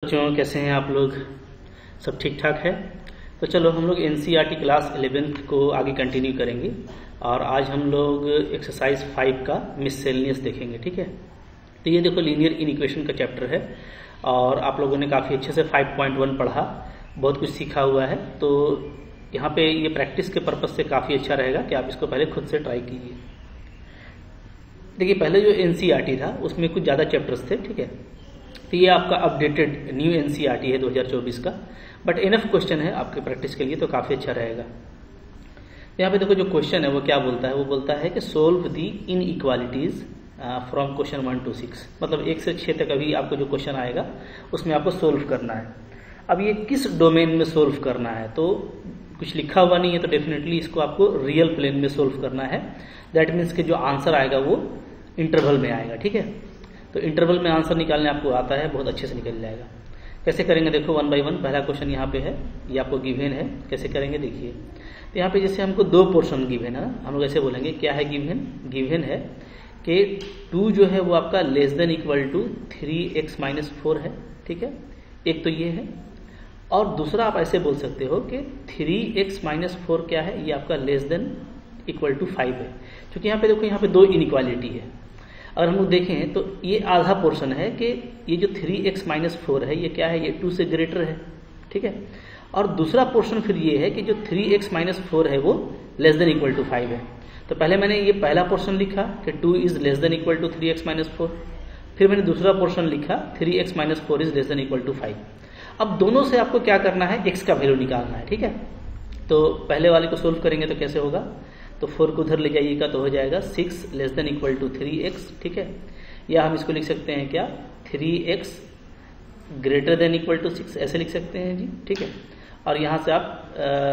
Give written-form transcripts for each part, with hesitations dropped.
बच्चों, कैसे हैं आप लोग? सब ठीक ठाक है? तो चलो हम लोग एनसीईआरटी क्लास 11th को आगे कंटिन्यू करेंगे और आज हम लोग एक्सरसाइज 5 का मिससेलेनियस देखेंगे। ठीक है, तो ये देखो लीनियर इनइक्वेशन का चैप्टर है और आप लोगों ने काफ़ी अच्छे से 5.1 पढ़ा, बहुत कुछ सीखा हुआ है। तो यहाँ पे ये प्रैक्टिस के पर्पज़ से काफ़ी अच्छा रहेगा कि आप इसको पहले खुद से ट्राई कीजिए। देखिए, पहले जो एनसीईआरटी था उसमें कुछ ज़्यादा चैप्टर्स थे। ठीक है, तो ये आपका अपडेटेड न्यू एनसीईआरटी है 2024 का, बट इनफ क्वेश्चन है आपके प्रैक्टिस के लिए, तो काफ़ी अच्छा रहेगा। यहाँ पे देखो जो क्वेश्चन है वो क्या बोलता है, वो बोलता है कि solve the inequalities from question 1 to 6, मतलब 1 से 6 तक अभी आपको जो क्वेश्चन आएगा उसमें आपको सोल्व करना है। अब ये किस डोमेन में सोल्व करना है, तो कुछ लिखा हुआ नहीं है, तो डेफिनेटली इसको आपको रियल प्लेन में सोल्व करना है। दैट मीन्स कि जो आंसर आएगा वो इंटरवल में आएगा। ठीक है, तो इंटरवल में आंसर निकालने आपको आता है, बहुत अच्छे से निकल जाएगा। कैसे करेंगे देखो 1 by 1। पहला क्वेश्चन यहाँ पे है, ये आपको गिवन है। कैसे करेंगे देखिए, तो यहाँ पे जैसे हमको 2 पोर्शन गिवन है, हम लोग ऐसे बोलेंगे क्या है गिवन। गिवन है कि 2 जो है वो आपका less than equal to 3x - 4 है। ठीक है, एक तो ये है, और दूसरा आप ऐसे बोल सकते हो कि 3x - 4 क्या है, ये आपका लेस देन इक्वल टू 5 है। क्योंकि यहाँ पे देखो, यहाँ पे 2 इनइक्वालिटी है। अगर हम लोग देखें तो ये आधा पोर्शन है कि ये जो 3x - 4 है ये क्या है, ये 2 से ग्रेटर है। ठीक है, और दूसरा पोर्शन फिर ये है कि जो 3x - 4 है वो लेस देन इक्वल टू 5 है। तो पहले मैंने ये पहला पोर्शन लिखा कि 2 is less than equal to 3x - 4, फिर मैंने दूसरा पोर्शन लिखा 3x - 4 is less than equal to 5। अब दोनों से आपको क्या करना है, x का वैल्यू निकालना है। ठीक है, तो पहले वाले को सोल्व करेंगे तो कैसे होगा, तो 4 को उधर ले जाइएगा तो हो जाएगा 6 less than equal to 3x। ठीक है, या हम इसको लिख सकते हैं क्या, 3x greater than equal to 6, ऐसे लिख सकते हैं जी। ठीक है, और यहाँ से आप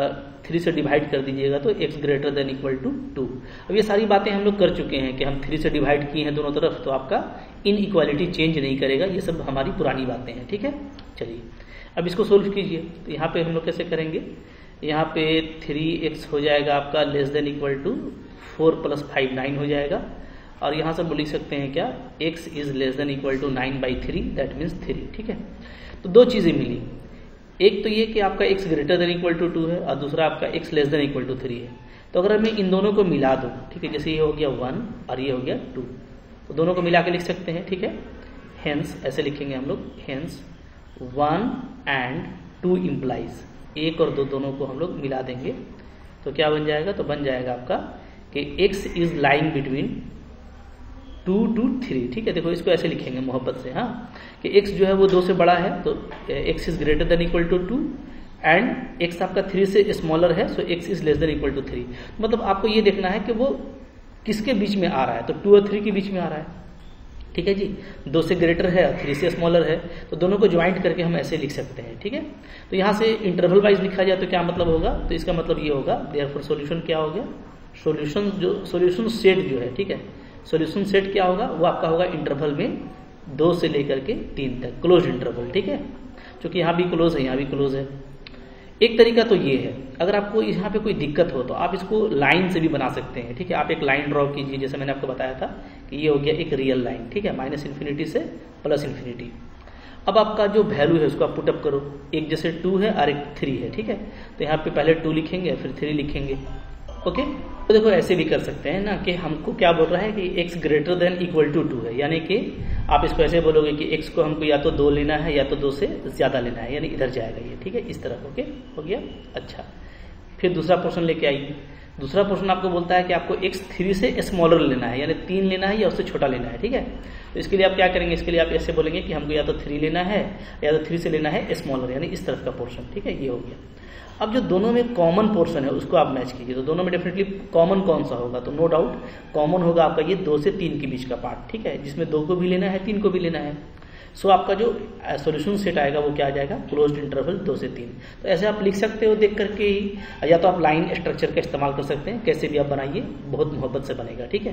3 से डिवाइड कर दीजिएगा तो x greater than equal to 2। अब ये सारी बातें हम लोग कर चुके हैं कि हम 3 से डिवाइड किए हैं दोनों तरफ, तो आपका इन इक्वालिटी चेंज नहीं करेगा। ये सब हमारी पुरानी बातें हैं। ठीक है, चलिए अब इसको सोल्व कीजिए। तो यहाँ पे हम लोग कैसे करेंगे, यहाँ पे 3x हो जाएगा आपका लेस देन इक्वल टू 4 + 5 9 हो जाएगा, और यहाँ से हम लिख सकते हैं क्या, x is less than equal to 9/3, that means 3। ठीक है, तो 2 चीज़ें मिली, एक तो ये कि आपका x greater than equal to 2 है और दूसरा आपका x less than equal to 3 है। तो अगर मैं इन दोनों को मिला दूँ, ठीक है, जैसे ये हो गया 1 और ये हो गया 2, तो दोनों को मिला के लिख सकते हैं। ठीक है, हेंस ऐसे लिखेंगे हम लोग, हेंस 1 and 2 इम्प्लाइज, 1 और 2 दोनों को हम लोग मिला देंगे तो क्या बन जाएगा, तो बन जाएगा आपका कि x is lying between 2 to 3। ठीक है, देखो इसको ऐसे लिखेंगे मोहब्बत से, हाँ, कि x जो है वो 2 से बड़ा है तो x is greater than equal to 2 and x आपका 3 से स्मॉलर है, so x is less than equal to 3। मतलब आपको ये देखना है कि वो किसके बीच में आ रहा है, तो 2 और 3 के बीच में आ रहा है। ठीक है जी, 2 से ग्रेटर है और 3 से स्मॉलर है, तो दोनों को ज्वाइंट करके हम ऐसे लिख सकते हैं। ठीक है, तो यहाँ से इंटरवल वाइज लिखा जाए तो क्या मतलब होगा, तो इसका मतलब ये होगा, देयरफॉर सॉल्यूशन क्या हो गया, सॉल्यूशन सेट जो है, ठीक है, सॉल्यूशन सेट क्या होगा, वो आपका होगा इंटरवल में 2 से लेकर के 3 तक, क्लोज इंटरवल। ठीक है, क्योंकि यहाँ भी क्लोज है, यहाँ भी क्लोज है। एक तरीका तो ये है, अगर आपको यहाँ पे कोई दिक्कत हो तो आप इसको लाइन से भी बना सकते हैं। ठीक है, आप एक लाइन ड्रॉ कीजिए, जैसे मैंने आपको बताया था कि ये हो गया एक रियल लाइन। ठीक है, -∞ से +∞। अब आपका जो वैल्यू है उसको आप पुटअप करो, एक जैसे 2 है और एक 3 है। ठीक है, तो यहाँ पे पहले 2 लिखेंगे फिर 3 लिखेंगे। ओके, तो देखो ऐसे भी कर सकते हैं ना कि हमको क्या बोल रहा है कि x greater than equal to 2 है, यानी कि आप इसको ऐसे बोलोगे कि x को हमको या तो 2 लेना है या तो 2 से ज़्यादा लेना है, यानी इधर जाएगा ये। ठीक है, इस तरह। ओके, हो गया। अच्छा, फिर दूसरा पोर्शन लेके आइए। दूसरा पोर्शन आपको बोलता है कि आपको x 3 से स्मॉलर लेना है, यानी 3 लेना है या उससे छोटा लेना है। ठीक है, तो इसके लिए आप क्या करेंगे, इसके लिए आप ऐसे बोलेंगे कि हमको या तो 3 लेना है या तो 3 से लेना है स्मॉलर, यानी इस तरफ का पोर्शन। ठीक है, ये हो गया। अब जो दोनों में कॉमन पोर्शन है उसको आप मैच कीजिए, तो दोनों में डेफिनेटली कॉमन कौन सा होगा, तो नो डाउट कॉमन होगा आपका ये 2 से 3 के बीच का पार्ट। ठीक है, जिसमें 2 को भी लेना है 3 को भी लेना है। सो आपका जो सॉल्यूशन सेट आएगा वो क्या आ जाएगा, क्लोज्ड इंटरवल 2 से 3। तो ऐसे आप लिख सकते हो देख करके ही, या तो आप लाइन स्ट्रक्चर का इस्तेमाल कर सकते हैं, कैसे भी आप बनाइए, बहुत मोहब्बत से बनेगा। ठीक है,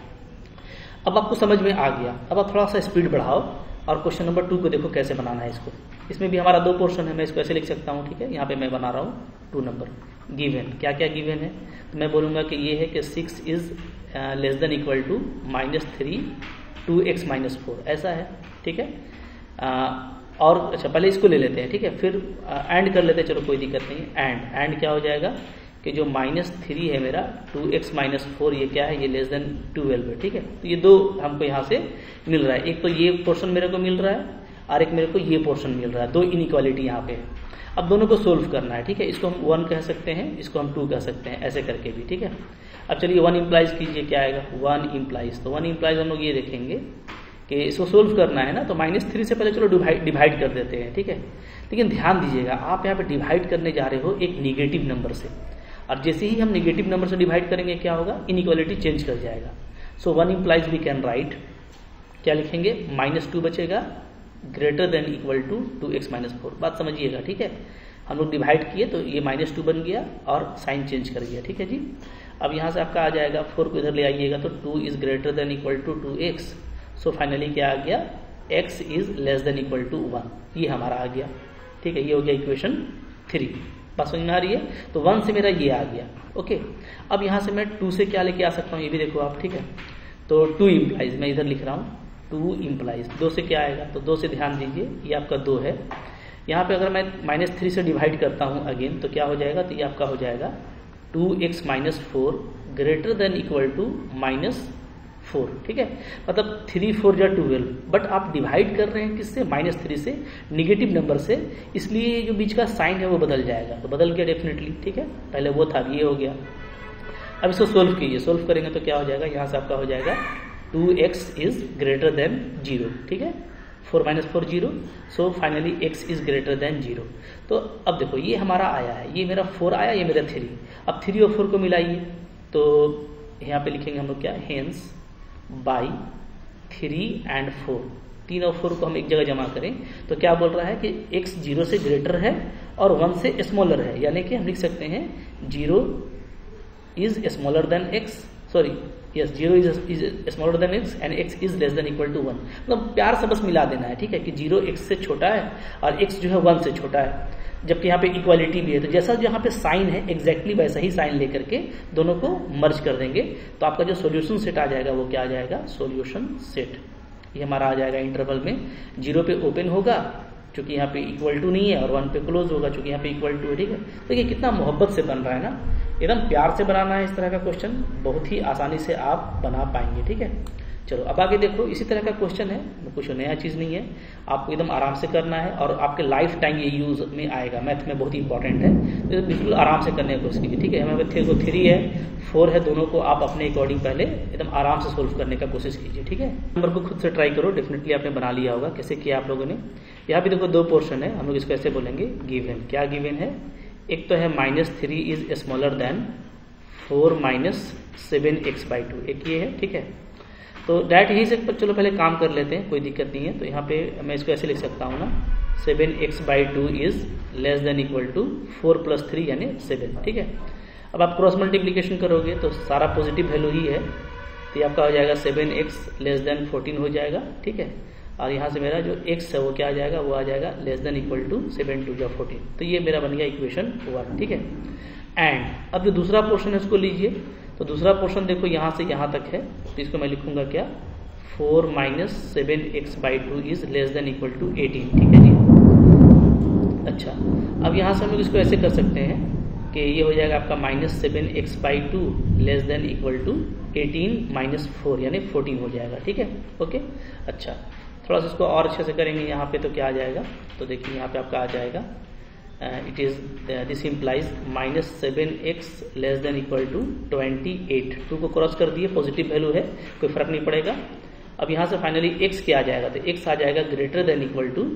अब आपको समझ में आ गया। अब आप थोड़ा सा स्पीड बढ़ाओ और क्वेश्चन नंबर 2 को देखो कैसे बनाना है इसको। इसमें भी हमारा 2 पोर्शन है, मैं इसको ऐसे लिख सकता हूँ। ठीक है, यहाँ पे मैं बना रहा हूँ 2 नंबर। गिवन क्या क्या गिवन है, तो मैं बोलूँगा कि ये है कि 6 is less than equal to -3 2x - 4, ऐसा है। ठीक है, और अच्छा पहले इसको ले लेते हैं, ठीक है, फिर एंड कर लेते हैं, चलो कोई दिक्कत नहीं है। एंड क्या हो जाएगा कि जो -3 है मेरा 2x - 4 ये क्या है, ये लेस देन 12 है, ठीक है। तो ये दो हमको यहाँ से मिल रहा है, एक तो ये पोर्शन मेरे को मिल रहा है और एक मेरे को ये पोर्शन मिल रहा है, दो इनइक्वालिटी यहाँ पे है। अब दोनों को सोल्व करना है, ठीक है। इसको हम 1 कह सकते हैं, इसको हम 2 कह सकते हैं, ऐसे करके भी, ठीक है। अब चलिए 1 इम्प्लाइज कीजिए, क्या आएगा 1 इम्प्लाइज। तो 1 इम्प्लाइज हम लोग ये देखेंगे कि इसको सोल्व करना है ना, तो -3 से पहले चलो डिवाइड कर देते हैं, ठीक है। लेकिन ध्यान दीजिएगा, आप यहाँ पे डिवाइड करने जा रहे हो एक निगेटिव नंबर से, और जैसे ही हम निगेटिव नंबर से डिवाइड करेंगे क्या होगा, इनइक्वालिटी चेंज कर जाएगा। So 1 implies we can write, क्या लिखेंगे, -2 बचेगा greater than equal to 2x - 4। बात समझिएगा, ठीक है। हम लोग डिवाइड किए तो ये -2 बन गया और साइन चेंज कर गया, ठीक है जी। अब यहाँ से आपका आ जाएगा 4 को इधर ले आइएगा तो 2 is greater than equal to 2x। So finally क्या आ गया, x is less than equal to 1, ये हमारा आ गया, ठीक है। ये हो गया इक्वेशन 3। बात समझ में आ रही है। तो 1 से मेरा ये आ गया, ओके। अब यहाँ से मैं 2 से क्या लेके आ सकता हूँ, ये भी देखो आप, ठीक है। तो 2 इम्प्लाइज मैं इधर लिख रहा हूँ, 2 इम्प्लाइज 2 से क्या आएगा, तो 2 से ध्यान दीजिए, ये आपका 2 है। यहाँ पे अगर मैं -3 से डिवाइड करता हूँ अगेन, तो क्या हो जाएगा, तो ये आपका हो जाएगा 2x - 4 greater than equal to -4, ठीक है। मतलब 3 4 या 12, बट आप डिवाइड कर रहे हैं किससे, -3 से, निगेटिव नंबर से, इसलिए जो बीच का साइन है वो बदल जाएगा। तो बदल गया डेफिनेटली, ठीक है। पहले वो था, ये हो गया। अब इसको सोल्व कीजिए, सोल्व करेंगे तो क्या हो जाएगा, यहाँ से आपका हो जाएगा 2x इज ग्रेटर देन 0, ठीक है। 4 - 4 0, so finally x is greater than 0। तो अब देखो ये हमारा आया है, ये मेरा 4 आया, ये मेरा 3। अब 3 और 4 को मिलाइए, तो यहाँ पे लिखेंगे हम लोग क्या, हेंस बाई 3 and 4, 3 और 4 को हम एक जगह जमा करें तो क्या बोल रहा है कि x 0 से ग्रेटर है और 1 से स्मॉलर है, यानी कि हम लिख सकते हैं 0 is smaller than x, sorry yes 0 is smaller than x and x is less than equal to 1। मतलब प्यार से बस मिला देना है, ठीक है, कि 0 x से छोटा है और x जो है 1 से छोटा है, जबकि यहाँ पे इक्वालिटी भी है। तो जैसा यहाँ पे साइन है एग्जैक्टली वैसा ही साइन लेकर के दोनों को मर्ज कर देंगे, तो आपका जो सॉल्यूशन सेट आ जाएगा वो क्या आ जाएगा, सॉल्यूशन सेट। ये हमारा आ जाएगा इंटरवल में 0 पे ओपन होगा क्योंकि यहाँ पे इक्वल टू नहीं है, और 1 पे क्लोज होगा क्योंकि यहाँ पे इक्वल टू है, ठीक है। तो ये कितना मोहब्बत से बन रहा है ना, एकदम प्यार से बनाना है इस तरह का क्वेश्चन, बहुत ही आसानी से आप बना पाएंगे, ठीक है। चलो अब आगे देखो, इसी तरह का क्वेश्चन है, कुछ नया चीज़ नहीं है, आपको एकदम आराम से करना है और आपके लाइफ टाइम ये यूज में आएगा, मैथ में बहुत ही इंपॉर्टेंट है, तो बिल्कुल आराम से करने की कोशिश कीजिए, ठीक है। हमारे पास 3 है 4 है, दोनों को आप अपने अकॉर्डिंग पहले एकदम आराम से सोल्व करने का कोशिश कीजिए, ठीक है। नंबर को खुद से ट्राई करो, डेफिनेटली आपने बना लिया होगा। कैसे किया आप लोगों ने, यहाँ पे देखो 2 पोर्शन है, हम लोग इसको ऐसे बोलेंगे गिवन। क्या गिवन है, एक तो है -3 इज स्मॉलर देन 4 - 7x/2, एक ये है, ठीक है। तो डायरेक्ट यहीं से चलो पहले काम कर लेते हैं, कोई दिक्कत नहीं है। तो यहाँ पे मैं इसको ऐसे लिख सकता हूँ ना, 7x/2 is less than equal to 4 + 3 यानी 7, ठीक है। अब आप क्रॉस मल्टीप्लीकेशन करोगे तो सारा पॉजिटिव वैल्यू ही है, तो ये आपका हो जाएगा 7x लेस देन 14 हो जाएगा, ठीक है। और यहाँ से मेरा जो x है वो क्या आ जाएगा, वो आ जाएगा लेस देन इक्वल टू 7 × 2 = 14। तो ये मेरा बन गया इक्वेशन 1, ठीक है। एंड अब जो दूसरा पोर्शन है उसको लीजिए, तो दूसरा पोर्शन देखो यहाँ से यहाँ तक है, तो इसको मैं लिखूंगा क्या, 4 - 7x/2 is less than equal to 18, ठीक है जी। अच्छा, अब यहाँ से हम लोग इसको ऐसे कर सकते हैं कि ये हो जाएगा आपका -7x/2 less than equal to 18 - 4 यानी 14 हो जाएगा, ठीक है, ओके। अच्छा, थोड़ा सा इसको और अच्छे से करेंगे यहाँ पे, तो क्या आ जाएगा, तो देखिए यहाँ पे आपका आ जाएगा it is this implies -7x less than equal to 28। 2 को क्रॉस कर दिए, पॉजिटिव वैल्यू है, कोई फर्क नहीं पड़ेगा। अब यहाँ से फाइनली x क्या आ जाएगा, तो x आ जाएगा ग्रेटर देन इक्वल टू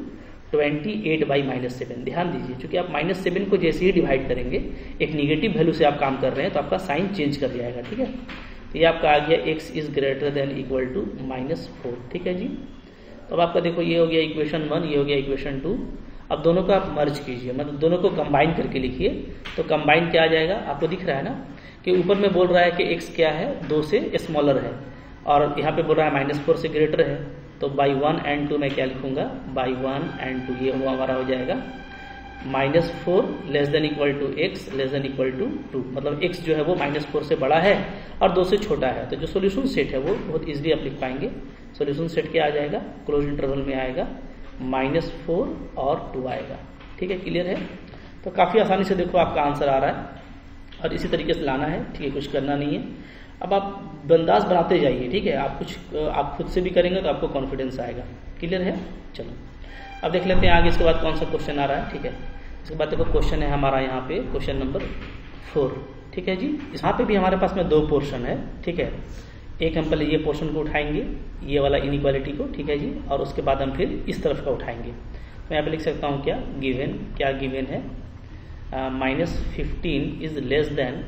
28/-7। ध्यान दीजिए, क्योंकि आप -7 को जैसे ही डिवाइड करेंगे, एक निगेटिव वैल्यू से आप काम कर रहे हैं, तो आपका साइन चेंज कर जाएगा, ठीक है। तो ये आपका आ गया x is greater than equal to -4, ठीक है जी। तो अब आपका देखो ये हो गया इक्वेशन 1, ये हो गया इक्वेशन 2। अब दोनों को आप मर्ज कीजिए, मतलब दोनों को कंबाइन करके लिखिए, तो कंबाइन क्या आ जाएगा, आपको दिख रहा है ना कि ऊपर में बोल रहा है कि x क्या है, 2 से स्मॉलर है, और यहाँ पे बोल रहा है -4 से ग्रेटर है, तो बाई 1 and 2 मैं क्या लिखूंगा, बाई 1 and 2, ये हमारा हो जाएगा -4 less than equal to x less than equal to 2, मतलब x जो है वो -4 से बड़ा है और 2 से छोटा है। तो जो सोल्यूशन सेट है वो बहुत इजीली आप लिख पाएंगे। सोल्यूशन सेट क्या आ जाएगा, क्लोज इंटरवल में आएगा -4 और 2 आएगा। ठीक है, क्लियर है। तो काफ़ी आसानी से देखो आपका आंसर आ रहा है और इसी तरीके से लाना है। ठीक है, कुछ करना नहीं है। अब आप बंदाज बनाते जाइए। ठीक है, आप खुद से भी करेंगे तो आपको कॉन्फिडेंस आएगा। क्लियर है। चलो अब देख लेते हैं आगे इसके बाद कौन सा क्वेश्चन आ रहा है। ठीक है, इसके बाद देखो क्वेश्चन है हमारा यहाँ पे क्वेश्चन नंबर 4। ठीक है जी, यहाँ पे भी हमारे पास में 2 पोर्शन है। ठीक है, एक हम पहले ये पोर्शन को उठाएंगे, ये वाला इनइक्वालिटी को। ठीक है जी, और उसके बाद हम फिर इस तरफ का उठाएंगे। मैं यहाँ पे लिख सकता हूँ क्या गिवन है -15 is less than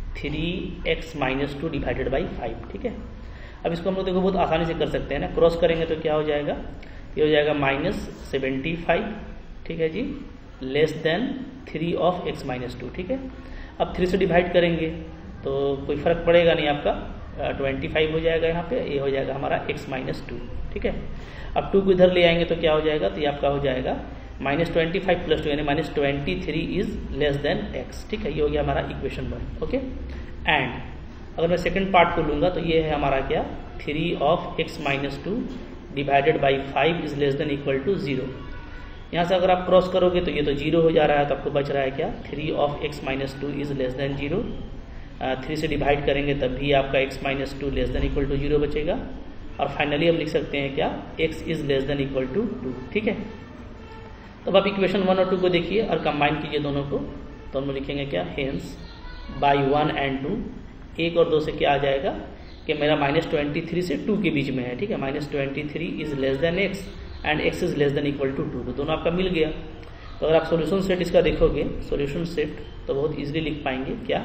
3x - 2 divided by 5। ठीक है, अब इसको हम लोग देखो बहुत आसानी से कर सकते हैं ना। क्रॉस करेंगे तो क्या हो जाएगा, ये हो जाएगा -75। ठीक है जी, लेस देन 3 of x - 2। ठीक है, अब 3 से डिवाइड करेंगे तो कोई फर्क पड़ेगा नहीं आपका, 25 हो जाएगा यहाँ पे, ये हो जाएगा हमारा x - 2। ठीक है, अब 2 को इधर ले आएंगे तो क्या हो जाएगा, तो ये आपका हो जाएगा -25 + 2 यानी -23 इज लेस देन x। ठीक है, ये हो गया हमारा इक्वेशन 1। ओके, एंड अगर मैं सेकंड पार्ट को लूंगा तो ये है हमारा क्या, 3 of x - 2 divided by 5 is less than equal to 0। यहाँ से अगर आप क्रॉस करोगे तो ये तो 0 हो जा रहा है, तो आपको बच रहा है क्या, 3 of x - 2 is less than 0। 3 से डिवाइड करेंगे तब भी आपका x - 2 less than equal to 0 बचेगा। और फाइनली हम लिख सकते हैं क्या, x is less than equal to 2। ठीक है, तो अब आप इक्वेशन 1 और 2 को देखिए और कंबाइन कीजिए दोनों को, तो हम लिखेंगे क्या, हेंस बाई 1 and 2, 1 और 2 से क्या आ जाएगा कि मेरा -23 से 2 के बीच में है। ठीक है, -23 is less than x and x is less than equal to 2, तो दोनों आपका मिल गया। तो अगर आप सोल्यूशन सेट इसका देखोगे, सोल्यूशन सेट तो बहुत इजीली लिख पाएंगे क्या,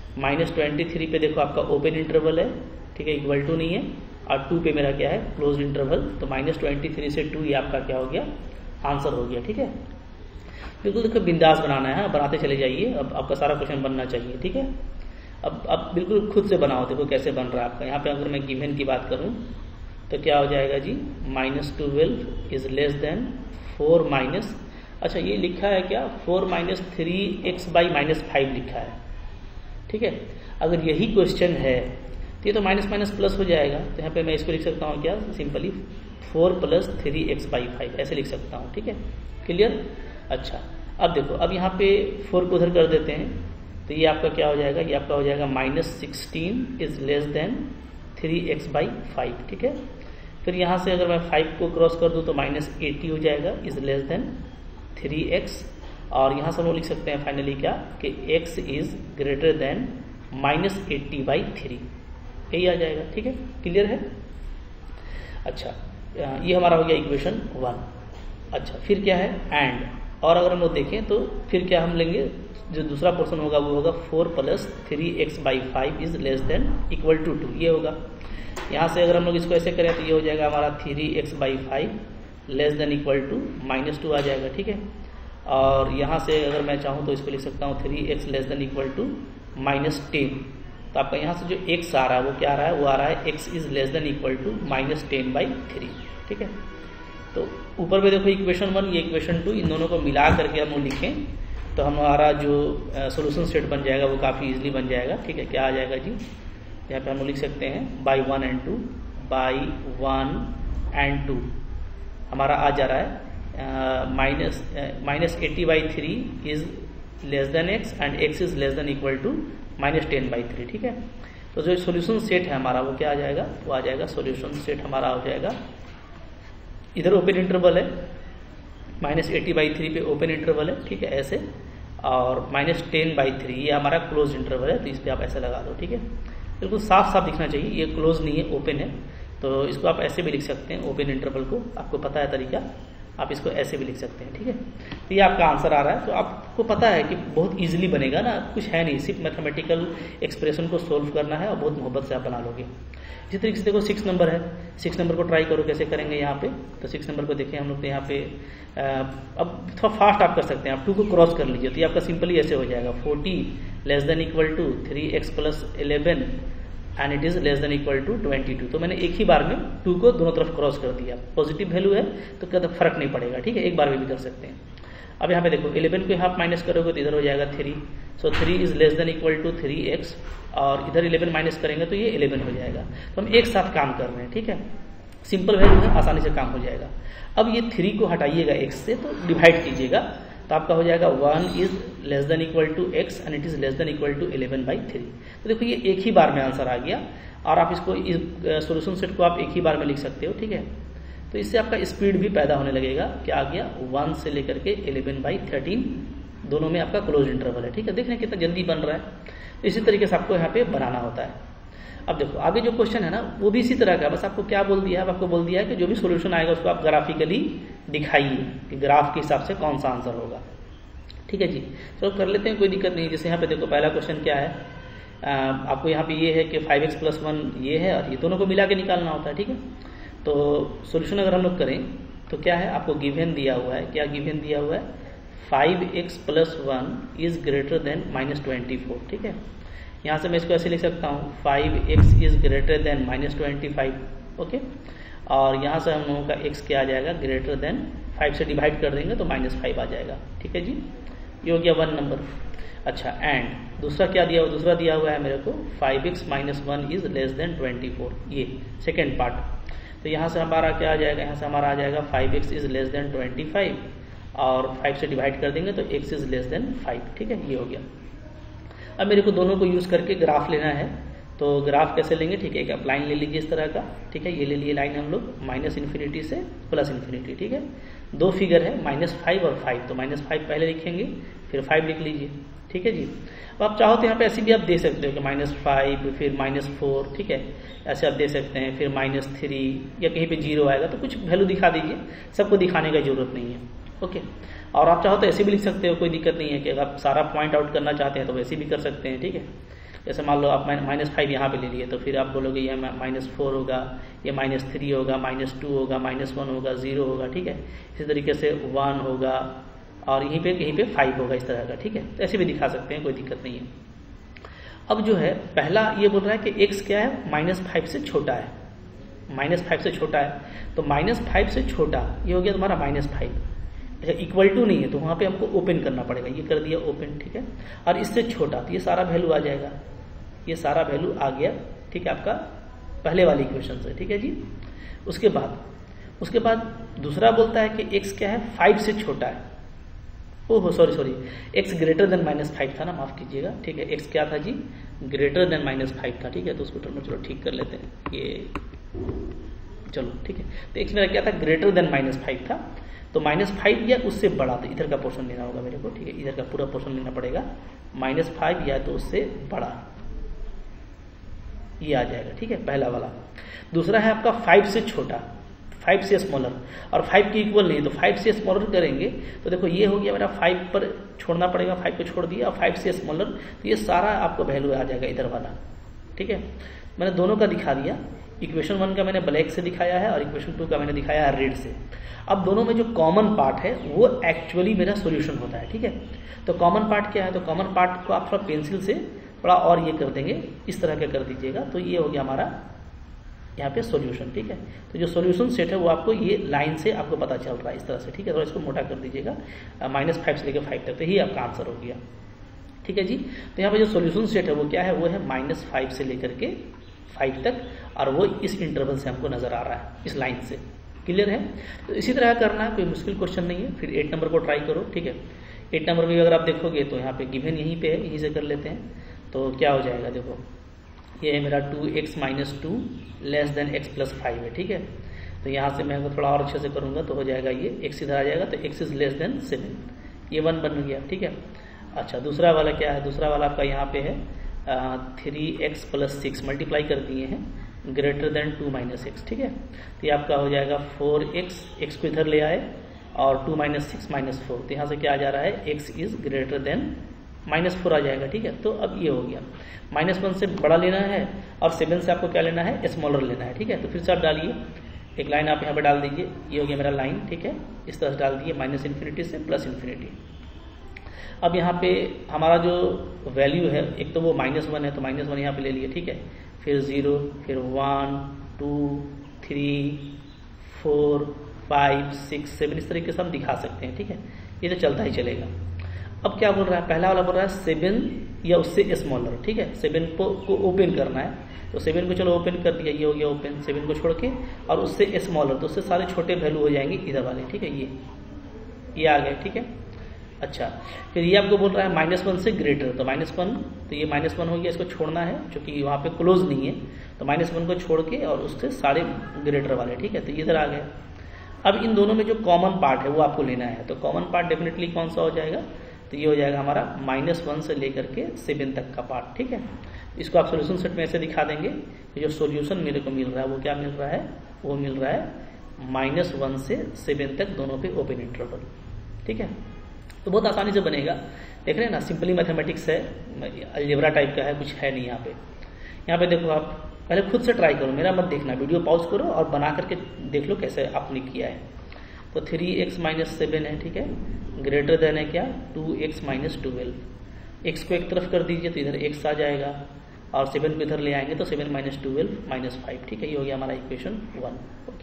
-23 पे देखो आपका ओपन इंटरवल है। ठीक है, इक्वल टू नहीं है, और 2 पे मेरा क्या है, क्लोज इंटरवल। तो -23 से 2 ये आपका क्या हो गया, आंसर हो गया। ठीक है, बिल्कुल देखो बिंदास बनाना है, बनाते चले जाइए। अब आपका सारा क्वेश्चन बनना चाहिए। ठीक है, अब आप बिल्कुल खुद से बनाओ, देखो कैसे बन रहा है आपका। यहाँ पे अगर मैं गिवन की बात करूँ तो क्या हो जाएगा जी, -12 इज लेस देन 4 अच्छा ये लिखा है क्या, 4 - 3x बाई -5 लिखा है। ठीक है, अगर यही क्वेश्चन है तो ये तो माइनस प्लस हो जाएगा। तो यहाँ पे मैं इसको लिख सकता हूँ क्या, सिंपली 4 + 3x बाई 5 ऐसे लिख सकता हूँ। ठीक है, क्लियर। अच्छा अब देखो, अब यहाँ पे 4 को उधर कर देते हैं तो ये आपका क्या हो जाएगा, ये आपका हो जाएगा -16 is less than 3x by 5। ठीक है, फिर यहाँ से अगर मैं 5 को क्रॉस कर दूँ तो -80 हो जाएगा, इज लेस देन 3x। और यहाँ से हम लोग लिख सकते हैं फाइनली क्या, कि x इज ग्रेटर देन -80/3, यही आ जाएगा। ठीक है, क्लियर है। अच्छा ये हमारा हो गया इक्वेशन 1। अच्छा फिर क्या है, एंड। और अगर हम लोग देखें तो फिर क्या हम लेंगे, जो दूसरा पोर्शन होगा वो होगा 4 + 3x/5 is less than equal to 2, ये होगा। यहाँ से अगर हम लोग इसको ऐसे करें तो ये हो जाएगा हमारा 3x/5 less than equal to -2 आ जाएगा। ठीक है, और यहाँ से अगर मैं चाहूँ तो इसको लिख सकता हूँ 3x less than equal to -10। तो आपका यहाँ से जो x आ रहा है वो क्या आ रहा है, वो आ रहा है x is less than equal to -10/3। ठीक है, तो ऊपर में देखो इक्वेशन 1, ये इक्वेशन 2, इन दोनों को मिला करके हम लिखें तो हमारा जो सोल्यूशन सेट बन जाएगा वो काफ़ी इजीली बन जाएगा। ठीक है, क्या आ जाएगा जी, यहाँ पे हम लिख सकते हैं बाई 1 and 2 बाई 1 and 2 हमारा आ जा रहा है -80/3 is less than x and x is less than equal to -10/3। ठीक है, तो जो सॉल्यूशन सेट है हमारा वो क्या आ जाएगा, वो आ जाएगा सॉल्यूशन सेट हमारा हो जाएगा, इधर ओपन इंटरवल है, -80/3 पे ओपन इंटरवल है। ठीक है, ऐसे, और -10/3 ये हमारा क्लोज इंटरवल है, तो इस पर आप ऐसे लगा दो। ठीक है, बिल्कुल साफ साफ दिखना चाहिए, ये क्लोज नहीं है, ओपन है, तो इसको आप ऐसे भी लिख सकते हैं, ओपन इंटरवल को, आपको पता है तरीका, आप इसको ऐसे भी लिख सकते हैं। ठीक है, तो ये आपका आंसर आ रहा है। तो आपको पता है कि बहुत इजीली बनेगा ना, कुछ है नहीं, सिर्फ मैथमेटिकल एक्सप्रेशन को सोल्व करना है और बहुत मोहब्बत से आप बना लोगे। इसी तरीके से देखो 6 नंबर है, 6 नंबर को ट्राई करो कैसे करेंगे यहाँ पे। तो 6 नंबर को देखें हम लोग, यहाँ पे अब थोड़ा फास्ट आप कर सकते हैं, आप 2 को क्रॉस कर लीजिए तो ये आपका सिंपली ऐसे हो जाएगा 40 less than equal to 3x + 11 and it is less than equal to 22। तो मैंने एक ही बार में 2 को दोनों तरफ क्रॉस कर दिया, पॉजिटिव वैल्यू है तो कभी फर्क नहीं पड़ेगा। ठीक है, एक बार में भी कर सकते हैं। अब यहाँ पे देखो 11 को हाफ माइनस करोगे तो इधर हो जाएगा 3, so 3 is less than equal to 3x, और इधर 11 माइनस करेंगे तो ये 11 हो जाएगा। तो हम एक साथ काम कर रहे हैं। ठीक है, सिंपल वैल्यू है, आसानी से काम हो जाएगा। अब ये 3 को हटाइएगा x से, तो डिवाइड कीजिएगा, तो आपका हो जाएगा 1 is less than equal to x and it is less than equal to 11/3। तो देखो ये एक ही बार में आंसर आ गया, और आप इसको इस सॉल्यूशन सेट को आप एक ही बार में लिख सकते हो, ठीक है। तो इससे आपका स्पीड भी पैदा होने लगेगा। क्या आ गया, 1 से लेकर के 11/13 दोनों में आपका क्लोज इंटरवल है, ठीक है। देख रहे हैं कितना जल्दी बन रहा है। तो इसी तरीके से आपको यहाँ पे बनाना होता है। अब देखो आगे जो क्वेश्चन है ना वो भी इसी तरह का, बस आपको क्या बोल दिया है, आपको बोल दिया है कि जो भी सॉल्यूशन आएगा उसको आप ग्राफिकली दिखाइए कि ग्राफ के हिसाब से कौन सा आंसर होगा, ठीक है जी। तो कर लेते हैं, कोई दिक्कत नहीं। जैसे यहाँ पे देखो पहला क्वेश्चन क्या है, आपको यहाँ पे ये है कि 5x + 1 ये है और ये दोनों को मिला के निकालना होता है, ठीक है। तो सॉल्यूशन अगर हम लोग करें तो क्या है, आपको गिवन दिया हुआ है, क्या गिवन दिया हुआ है, 5x + 1 इज ग्रेटर देन -24, ठीक है। यहाँ से मैं इसको ऐसे लिख सकता हूँ 5x is greater then -25, okay. और यहाँ से हम लोगों का x क्या आ जाएगा, ग्रेटर देन 5 से डिवाइड कर देंगे तो -5 आ जाएगा, ठीक है जी। ये हो गया 1 नंबर। अच्छा, एंड दूसरा क्या दिया हुआ, दूसरा दिया हुआ है मेरे को 5x - 1 इज लेस देन 24, ये सेकेंड पार्ट। तो यहाँ से हमारा क्या आ जाएगा, यहाँ से हमारा आ जाएगा 5x इज लेस देन 25 और 5 से डिवाइड कर देंगे तो x इज लेस देन 5, ठीक है। ये हो गया। अब मेरे को दोनों को यूज करके ग्राफ लेना है, तो ग्राफ कैसे लेंगे, ठीक है। एक लाइन ले लीजिए इस तरह का, ठीक है। ये ले लिए लाइन हम लोग -∞ से +∞, ठीक है। दो फिगर है -5 और 5, तो -5 पहले लिखेंगे फिर 5 लिख लीजिए, ठीक है जी। अब आप चाहो तो यहाँ पे ऐसे भी आप दे सकते हो कि -5 फिर -4, ठीक है, ऐसे आप दे सकते हैं। फिर -3 या कहीं पे 0 आएगा तो कुछ वैल्यू दिखा दीजिए, सबको दिखाने का जरूरत नहीं है, ओके। और आप चाहो तो ऐसे भी लिख सकते हो, कोई दिक्कत नहीं है कि अगर आप सारा पॉइंट आउट करना चाहते हैं तो वैसे भी कर सकते हैं, ठीक है। जैसे मान लो आप -5 यहाँ पे ले लिए तो फिर आप बोलोगे ये -4 होगा, ये -3 होगा, -2 होगा, -1 होगा, 0 होगा, ठीक है। इसी तरीके से 1 होगा और यहीं पे कहीं पे 5 होगा, इस तरह का, ठीक है। तो ऐसे भी दिखा सकते हैं, कोई दिक्कत नहीं है। अब जो है पहला ये बोल रहा है कि x क्या है, -5 से छोटा है, -5 से छोटा है। तो -5 से छोटा ये हो गया तुम्हारा -5, इक्वल टू नहीं है तो वहां पे हमको ओपन करना पड़ेगा, ये कर दिया ओपन, ठीक है। और इससे छोटा तो ये सारा वैल्यू आ जाएगा, ये सारा वैल्यू आ गया, ठीक है, आपका पहले वाली इक्वेशन से, ठीक है जी। उसके बाद दूसरा बोलता है कि x क्या है, 5 से छोटा है। ओहो सॉरी, x ग्रेटर देन -5 था ना, माफ कीजिएगा, ठीक है। x क्या था जी, ग्रेटर देन -5 था, ठीक है। तो उसको टर्म चलो ठीक कर लेते हैं, ये चलो ठीक है। तो x मेरा क्या था, ग्रेटर देन -5 था। तो -5 या उससे बड़ा, तो इधर का पोर्शन लेना होगा मेरे को, ठीक है। इधर का पूरा पोर्शन लेना पड़ेगा, -5 या तो उससे बड़ा, ये आ जाएगा, ठीक है, पहला वाला। दूसरा है आपका 5 से छोटा, 5 से स्मॉलर, और 5 के इक्वल नहीं, तो 5 से स्मॉलर करेंगे तो देखो ये हो गया मेरा 5 पर छोड़ना पड़ेगा, 5 को छोड़ दिया, और 5 से स्मॉलर, तो ये सारा आपको वैल्यू आ जाएगा इधर वाला, ठीक है। मैंने दोनों का दिखा दिया, इक्वेशन 1 का मैंने ब्लैक से दिखाया है और इक्वेशन 2 का मैंने दिखाया है रेड से। अब दोनों में जो कॉमन पार्ट है वो एक्चुअली मेरा सॉल्यूशन होता है, ठीक है। तो कॉमन पार्ट क्या है, तो कॉमन पार्ट को आप थोड़ा पेंसिल से थोड़ा और ये कर देंगे, इस तरह का कर दीजिएगा, तो ये हो गया हमारा यहाँ पे सॉल्यूशन, ठीक है। तो जो सॉल्यूशन सेट है वो आपको ये लाइन से आपको पता चल रहा है इस तरह से, ठीक है। थोड़ा इसको मोटा कर दीजिएगा, -5 से लेकर 5 तक, तो ये आपका आंसर हो गया, ठीक है जी। तो यहाँ पे जो सॉल्यूशन सेट है वो क्या है, वो है -5 से लेकर के 5 तक, और वो इस इंटरवल से हमको नजर आ रहा है, इस लाइन से, क्लियर है। तो इसी तरह करना है, कोई मुश्किल क्वेश्चन नहीं है। फिर 8 नंबर को ट्राई करो, ठीक है। 8 नंबर में अगर आप देखोगे तो यहाँ पे गिवन यहीं पे है, यहीं से कर लेते हैं। तो क्या हो जाएगा, देखो ये है मेरा 2x - 2 लेस देन x + 5 है, ठीक है। तो यहाँ से मैं अगर थोड़ा और अच्छे से करूँगा तो हो जाएगा ये x इधर आ जाएगा, तो x इज लेस देन 7, ये 1 बन गया, ठीक है। अच्छा, दूसरा वाला क्या है, दूसरा वाला आपका यहाँ पे है 3x + 6 मल्टीप्लाई कर दिए हैं, ग्रेटर देन 2 - x, ठीक है। तो ये आपका हो जाएगा 4x, x को इधर ले आए और 2 - 6 - 4, तो यहाँ से क्या आ जा रहा है, x इज ग्रेटर देन -4 आ जाएगा, ठीक है। तो अब ये हो गया, -1 से बड़ा लेना है और 7 से आपको क्या लेना है, स्मॉलर लेना है, ठीक है। तो फिर से आप डालिए, एक लाइन आप यहाँ पे डाल दीजिए, ये हो गया मेरा लाइन, ठीक है। इस तरह से डाल दिए, -∞ से +∞। अब यहाँ पे हमारा जो वैल्यू है, एक तो वो -1 है, तो -1 यहाँ पे ले लिए, ठीक है। फिर 0, फिर 1, 2, 3, 4, 5, 6, 7, इस तरीके से हम दिखा सकते हैं, ठीक है। ये तो चलता ही चलेगा। अब क्या बोल रहा है, पहला वाला बोल रहा है 7 या उससे स्मॉलर, ठीक है, 7 को ओपन करना है, तो 7 को चलो ओपन कर दिया, ये हो गया ओपन 7 को छोड़ के, और उससे स्मॉलर, तो उससे सारे छोटे वैल्यू हो जाएंगे इधर वाले, ठीक है, ये आ गए, ठीक है। अच्छा, फिर ये आपको बोल रहा है -1 से ग्रेटर, तो -1, तो ये -1 हो गया, इसको छोड़ना है क्योंकि वहाँ पे क्लोज नहीं है, तो -1 को छोड़ के और उससे सारे ग्रेटर वाले, ठीक है, तो इधर आ गए। अब इन दोनों में जो कॉमन पार्ट है वो आपको लेना है, तो कॉमन पार्ट डेफिनेटली कौन सा हो जाएगा, तो ये हो जाएगा हमारा -1 से लेकर के 7 तक का पार्ट, ठीक है। इसको आप सोल्यूशन सेट में ऐसे दिखा देंगे कि जो सोल्यूशन मेरे को मिल रहा है वो क्या मिल रहा है, वो मिल रहा है -1 से 7 तक दोनों पे ओपन इंटरवल, ठीक है। तो बहुत आसानी से बनेगा, देख रहे हैं ना, सिंपली मैथमेटिक्स है, अलजेब्रा टाइप का है, कुछ है नहीं यहाँ पे। यहाँ पे देखो, आप पहले खुद से ट्राई करो, मेरा मत देखना, वीडियो पॉज करो और बना करके देख लो कैसे आपने किया है। तो 3x - 7 है, ठीक है, ग्रेटर देन है क्या 2x - 12, x को एक तरफ कर दीजिए तो इधर x आ जाएगा, और 7 को इधर ले आएंगे तो 7 - 12 - 5, ठीक है, ये हो गया हमारा इक्वेशन 1, ओके।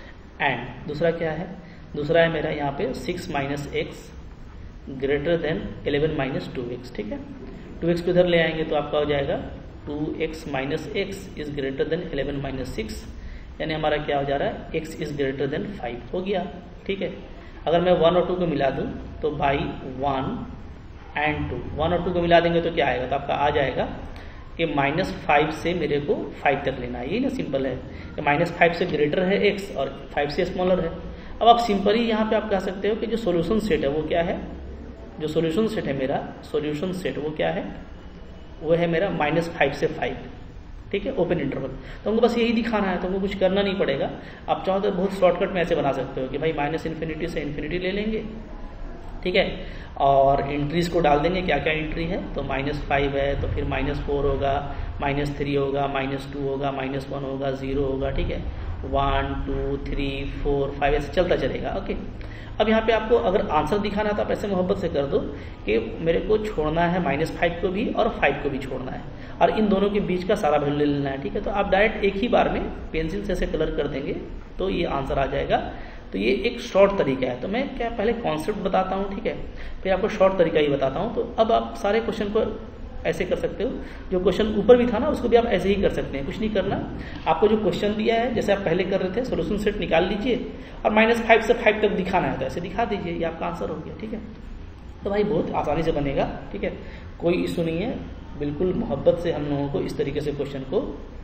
एंड दूसरा क्या है, दूसरा है मेरा यहाँ पे 6 - x ग्रेटर देन 11 - 2x, ठीक है, 2x को इधर ले आएंगे तो आपका हो जाएगा 2x - x is greater then 11 - 6, यानी हमारा क्या हो जा रहा है, x इज ग्रेटर देन 5 हो गया, ठीक है। अगर मैं 1 और 2 को मिला दूं तो बाई 1 एंड 2, 1 और 2 को मिला देंगे तो क्या आएगा, तो आपका आ जाएगा कि -5 से मेरे को 5 तक लेना है, यही ना सिंपल है, कि -5 से ग्रेटर है x और 5 से स्मॉलर है। अब आप सिंपली यहाँ पे आप कह सकते हो कि जो सोल्यूशन सेट है वो क्या है, जो सोल्यूशन सेट है मेरा, सोल्यूशन सेट वो क्या है, वो है मेरा -5 से 5, ठीक है, ओपन इंटरवल। तो हमको बस यही दिखाना है, तो हमको कुछ करना नहीं पड़ेगा। आप चाहो तो बहुत शॉर्टकट में ऐसे बना सकते हो कि भाई -∞ से इन्फिनिटी ले लेंगे, ठीक है, और एंट्रीज को डाल देंगे, क्या क्या एंट्री है, तो -5 है, तो फिर -4 होगा, -3 होगा, -2 होगा, -1 होगा, 0 होगा, ठीक है, 1 2 3 4 5 ऐसे चलता चलेगा, ओके। अब यहाँ पे आपको अगर आंसर दिखाना है तो आप ऐसे मोहब्बत से कर दो कि मेरे को छोड़ना है -5 को भी और 5 को भी छोड़ना है, और इन दोनों के बीच का सारा वैल्यू ले लेना है, ठीक है। तो आप डायरेक्ट एक ही बार में पेंसिल से ऐसे कलर कर देंगे तो ये आंसर आ जाएगा। तो ये एक शॉर्ट तरीका है, तो मैं क्या पहले कॉन्सेप्ट बताता हूँ, ठीक है, फिर आपको शॉर्ट तरीका ही बताता हूँ। तो अब आप सारे क्वेश्चन को ऐसे कर सकते हो, जो क्वेश्चन ऊपर भी था ना उसको भी आप ऐसे ही कर सकते हैं, कुछ नहीं करना। आपको जो क्वेश्चन दिया है जैसे आप पहले कर रहे थे, सोल्यूशन सेट निकाल लीजिए और -5 से 5 तक दिखाना है तो ऐसे दिखा दीजिए, ये आपका आंसर हो गया, ठीक है। तो भाई बहुत आसानी से बनेगा, ठीक है, कोई इशू नहीं है, बिल्कुल मोहब्बत से हम लोगों को इस तरीके से क्वेश्चन को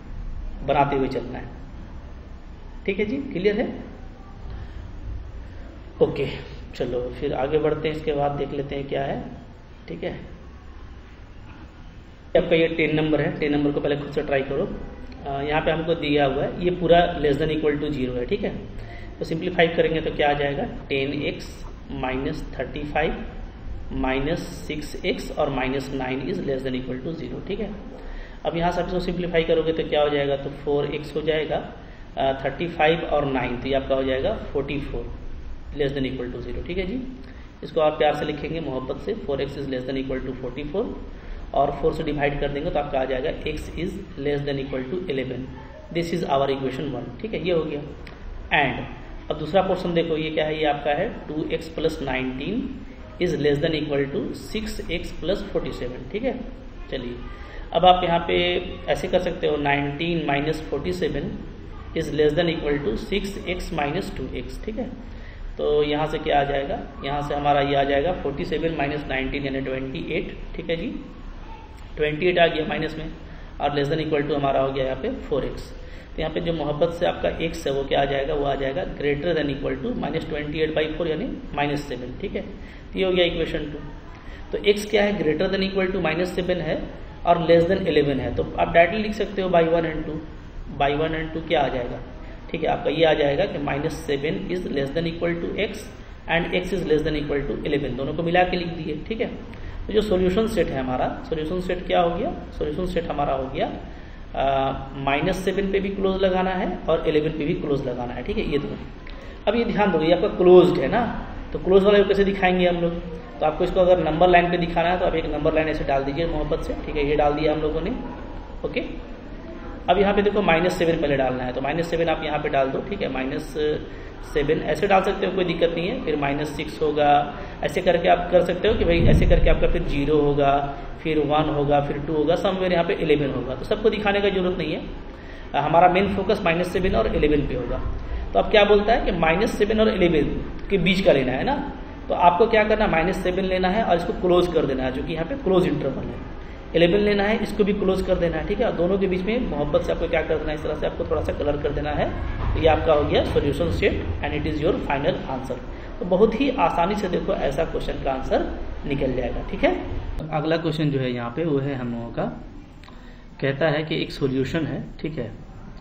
बनाते हुए चलना है, ठीक है जी, क्लियर है, ओके। चलो फिर आगे बढ़ते हैं, इसके बाद देख लेते हैं क्या है, ठीक है। आपका ये 10 नंबर है, 10 नंबर को पहले खुद से ट्राई करो। यहाँ पे हमको दिया हुआ है ये पूरा <= 0 है, ठीक है। तो सिंप्लीफाई करेंगे तो क्या आ जाएगा, 10x - 35 - 6x और -9 इज <= 0, ठीक है। अब यहाँ से आप इसको सिंप्लीफाई करोगे तो क्या हो जाएगा, तो 4x हो जाएगा, 35 और 9 तो ये आपका हो जाएगा 44 <= 0, ठीक है जी। इसको आप प्यार से लिखेंगे मोहब्बत से, 4x इज <= 44 और 4 से डिवाइड कर देंगे तो आपका आ जाएगा x is <= 11। This is our equation 1, ठीक है, ये हो गया। एंड अब दूसरा पोर्शन देखो, ये क्या है, ये आपका है 2x + 19 इज <= 6x + 47, ठीक है। चलिए अब आप यहाँ पे ऐसे कर सकते हो, 19 - 47 इज <= 6x - 2x, ठीक है। तो यहाँ से क्या आ जाएगा, यहाँ से हमारा ये आ जाएगा 47 - 19 यानी 28, ठीक है जी, 28 आ गया माइनस में, और <= हमारा हो गया यहाँ पे 4x। तो यहाँ पे जो मोहब्बत से आपका x है वो क्या आ जाएगा, वो आ जाएगा ग्रेटर देन इक्वल टू -28/4 यानी -7, ठीक है। तो ये हो गया इक्वेशन 2। तो x क्या है, ग्रेटर देन इक्वल टू -7 है और लेस देन 11 है, तो आप डायरेक्टली लिख सकते हो बाई 1 एंड 2, बाई 1 एंड 2 क्या आ जाएगा, ठीक है, आपका ये आ जाएगा कि -7 is less than equal to x and x is less than equal to 11, दोनों को मिला के लिख दिए, ठीक है। तो जो सॉल्यूशन सेट है हमारा, सॉल्यूशन सेट क्या हो गया, सॉल्यूशन सेट हमारा हो गया -7 पे भी क्लोज लगाना है और 11 पे भी क्लोज लगाना है, ठीक है, ये दोनों। अब ये ध्यान दो, ये आपका क्लोज्ड है ना, तो क्लोज वाले को कैसे दिखाएंगे हम लोग, तो आपको इसको अगर नंबर लाइन पे दिखाना है तो आप एक नंबर लाइन ऐसे डाल दीजिए मोहब्बत से, ठीक है, ये डाल दिया हम लोगों ने, ओके। अब यहाँ पे देखो -7 पहले डालना है, तो -7 आप यहाँ पे डाल दो, ठीक है। -7 ऐसे डाल सकते हो, कोई दिक्कत नहीं है। फिर -6 होगा, ऐसे करके आप कर सकते हो कि भाई ऐसे करके आपका फिर 0 होगा, फिर 1 होगा, फिर 2 होगा, समवेयर यहाँ पे 11 होगा। तो सबको दिखाने की जरूरत नहीं है, हमारा मेन फोकस -7 और 11 पे होगा। तो अब क्या बोलता है कि -7 और 11 के बीच का लेना है ना, तो आपको क्या करना है, -7 लेना है और इसको क्लोज कर देना है, जो कि यहाँ पे क्लोज इंटरवल है। 11 लेना है, इसको भी क्लोज कर देना है, ठीक है। और दोनों के बीच में मोहब्बत से आपको क्या कर देना है, इस तरह से आपको थोड़ा सा कलर कर देना है। तो ये आपका हो गया solution set and it is your final answer. तो बहुत ही आसानी से देखो ऐसा क्वेश्चन का आंसर निकल जाएगा, ठीक है। अगला क्वेश्चन जो है यहाँ पे वो है हम लोगों का, कहता है कि एक सॉल्यूशन है, ठीक है।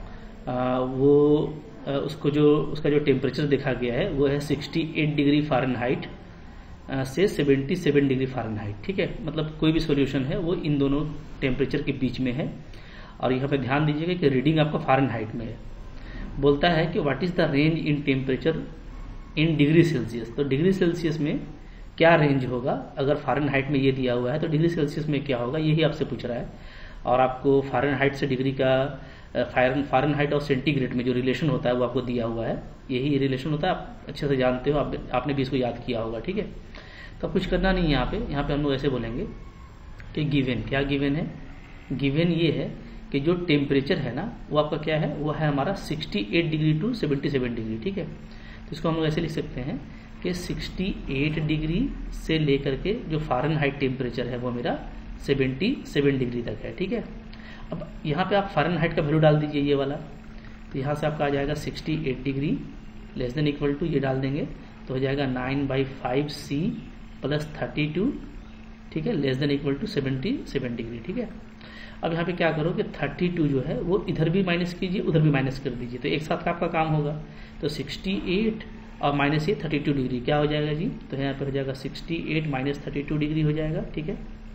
उसका जो टेम्परेचर देखा गया है वो है 68 डिग्री फ़ारेनहाइट से 77 डिग्री फ़ारेनहाइट, ठीक है। मतलब कोई भी सॉल्यूशन है वो इन दोनों टेम्परेचर के बीच में है। और यहाँ पे ध्यान दीजिएगा कि रीडिंग आपका फ़ारेनहाइट में है। बोलता है कि what is the range in temperature in degree Celsius. तो डिग्री सेल्सियस में क्या रेंज होगा, अगर फ़ारेनहाइट में ये दिया हुआ है तो डिग्री सेल्सियस में क्या होगा, यही आपसे पूछ रहा है। और आपको फ़ारेनहाइट से डिग्री का फ़ारेनहाइट और सेंटीग्रेड में जो रिलेशन होता है वो आपको दिया हुआ है, यही रिलेशन होता है, आप अच्छे से जानते हो, आपने भी इसको याद किया होगा, ठीक है। तो कुछ करना नहीं है यहाँ पे हम लोग ऐसे बोलेंगे कि गिवन, क्या गिवन है, गिवन ये है कि जो टेम्परेचर है ना वो आपका क्या है, वो है हमारा 68 डिग्री टू 77 डिग्री, ठीक है। तो इसको हम लोग ऐसे लिख सकते हैं कि 68 डिग्री से लेकर के जो फ़ारेनहाइट टेम्परेचर है वो मेरा 77 डिग्री तक है, ठीक है। अब यहाँ पे आप फ़ारेनहाइट का वैल्यू डाल दीजिए ये वाला, तो यहाँ से आपका आ जाएगा 68 degree less than equal to, ये डाल देंगे तो हो जाएगा 9/5C + 32, ठीक है, less than equal to 77 degree, ठीक है। अब यहाँ पे क्या करो कि 32 जो है वो इधर भी माइनस कीजिए, उधर भी माइनस कर दीजिए, तो एक साथ का आपका काम होगा। तो 68 और माइनस ये 32 डिग्री क्या हो जाएगा जी, तो यहाँ पे हो जाएगा 68 - 32 डिग्री हो जाएगा, ठीक है,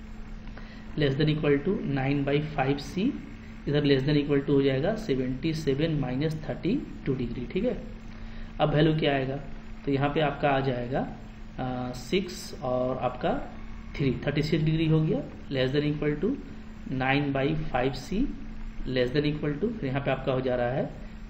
less than equal to 9/5C, इधर लेस देन इक्वल टू हो जाएगा 77 - 32 डिग्री, ठीक है। अब वैल्यू क्या आएगा, तो यहाँ पे आपका आ जाएगा 6 और आपका 36 डिग्री हो गया, less than equal to 9/5C less than equal to, फिर यहाँ पे आपका हो जा रहा है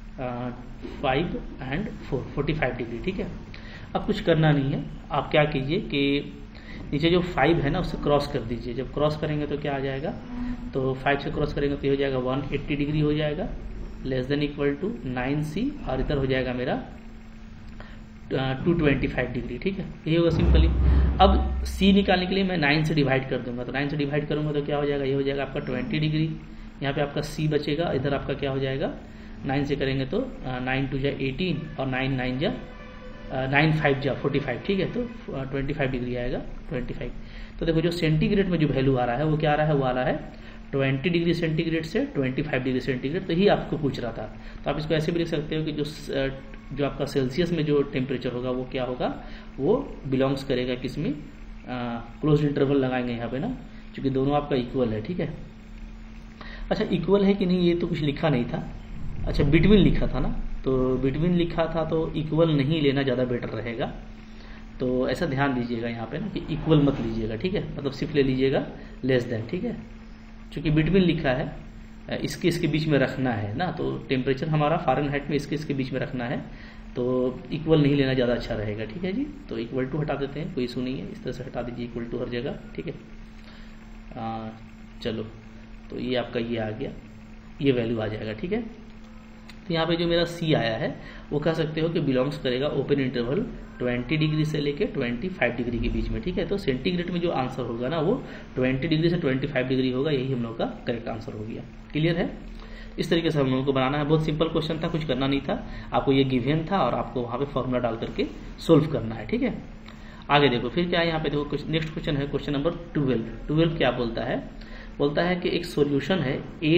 5 and 4 45 डिग्री, ठीक है। अब कुछ करना नहीं है, आप क्या कीजिए कि नीचे जो 5 है ना उससे क्रॉस कर दीजिए। जब क्रॉस करेंगे तो क्या आ जाएगा, तो 5 से क्रॉस करेंगे तो ये हो जाएगा 180 डिग्री हो जाएगा, less than equal to 9C और इधर हो जाएगा मेरा 225 डिग्री, ठीक है। यही होगा सिंपली। अब C निकालने के लिए मैं 9 से डिवाइड कर दूंगा, तो 9 से डिवाइड करूंगा तो क्या हो जाएगा, ये हो जाएगा आपका 20 डिग्री। यहाँ पे आपका C बचेगा, इधर आपका क्या हो जाएगा, 9 से करेंगे तो 9 2 = 18 और 9 9 = 9 5 = 45, ठीक है। तो 25 डिग्री आएगा, 25। तो देखो जो सेंटीग्रेड में जो वैल्यू आ रहा है वो क्या आ रहा है, वो आ रहा है 20 डिग्री सेंटीग्रेड से 25 डिग्री सेंटीग्रेड। तो यही आपको पूछ रहा था। तो आप इसको ऐसे भी लिख सकते हो कि जो आपका सेल्सियस में जो टेम्परेचर होगा वो क्या होगा, वो बिलोंग्स करेगा किसमें, क्लोज इंटरवल लगाएंगे यहाँ पे ना, क्योंकि दोनों आपका इक्वल है, ठीक है। अच्छा इक्वल है कि नहीं ये तो कुछ लिखा नहीं था, अच्छा बिटवीन लिखा था ना, तो बिटवीन लिखा था तो इक्वल नहीं लेना ज़्यादा बेटर रहेगा। तो ऐसा ध्यान दीजिएगा यहाँ पे ना कि इक्वल मत लीजिएगा, ठीक है, मतलब सिर्फ ले लीजिएगा लेस देन, ठीक है। चूँकि बिटवीन लिखा है, इसके बीच में रखना है ना, तो टेम्परेचर हमारा फ़ारेनहाइट में इसके बीच में रखना है, तो इक्वल नहीं लेना ज़्यादा अच्छा रहेगा, ठीक है जी। तो इक्वल टू हटा देते हैं, कोई इशू नहीं है, इस तरह से हटा दीजिए इक्वल टू हर जगह, ठीक है। चलो तो ये आपका ये आ गया, ये वैल्यू आ जाएगा, ठीक है। तो यहाँ पे जो मेरा C आया है वो कह सकते हो कि बिलोंग्स करेगा ओपन इंटरवल 20 डिग्री से लेके 25 डिग्री के बीच में, ठीक है। तो सेंटीग्रेड में जो आंसर होगा ना वो 20 डिग्री से 25 डिग्री होगा, यही हम लोग का करेक्ट आंसर हो गया। क्लियर है, इस तरीके से हम लोगों को बनाना है। बहुत सिंपल क्वेश्चन था, कुछ करना नहीं था, आपको ये गिवन था और आपको वहाँ पे फॉर्मूला डाल करके सोल्व करना है, ठीक है। आगे देखो फिर क्या है, यहाँ पे देखो नेक्स्ट क्वेश्चन है क्वेश्चन नंबर 12 क्या बोलता है कि एक सॉल्यूशन है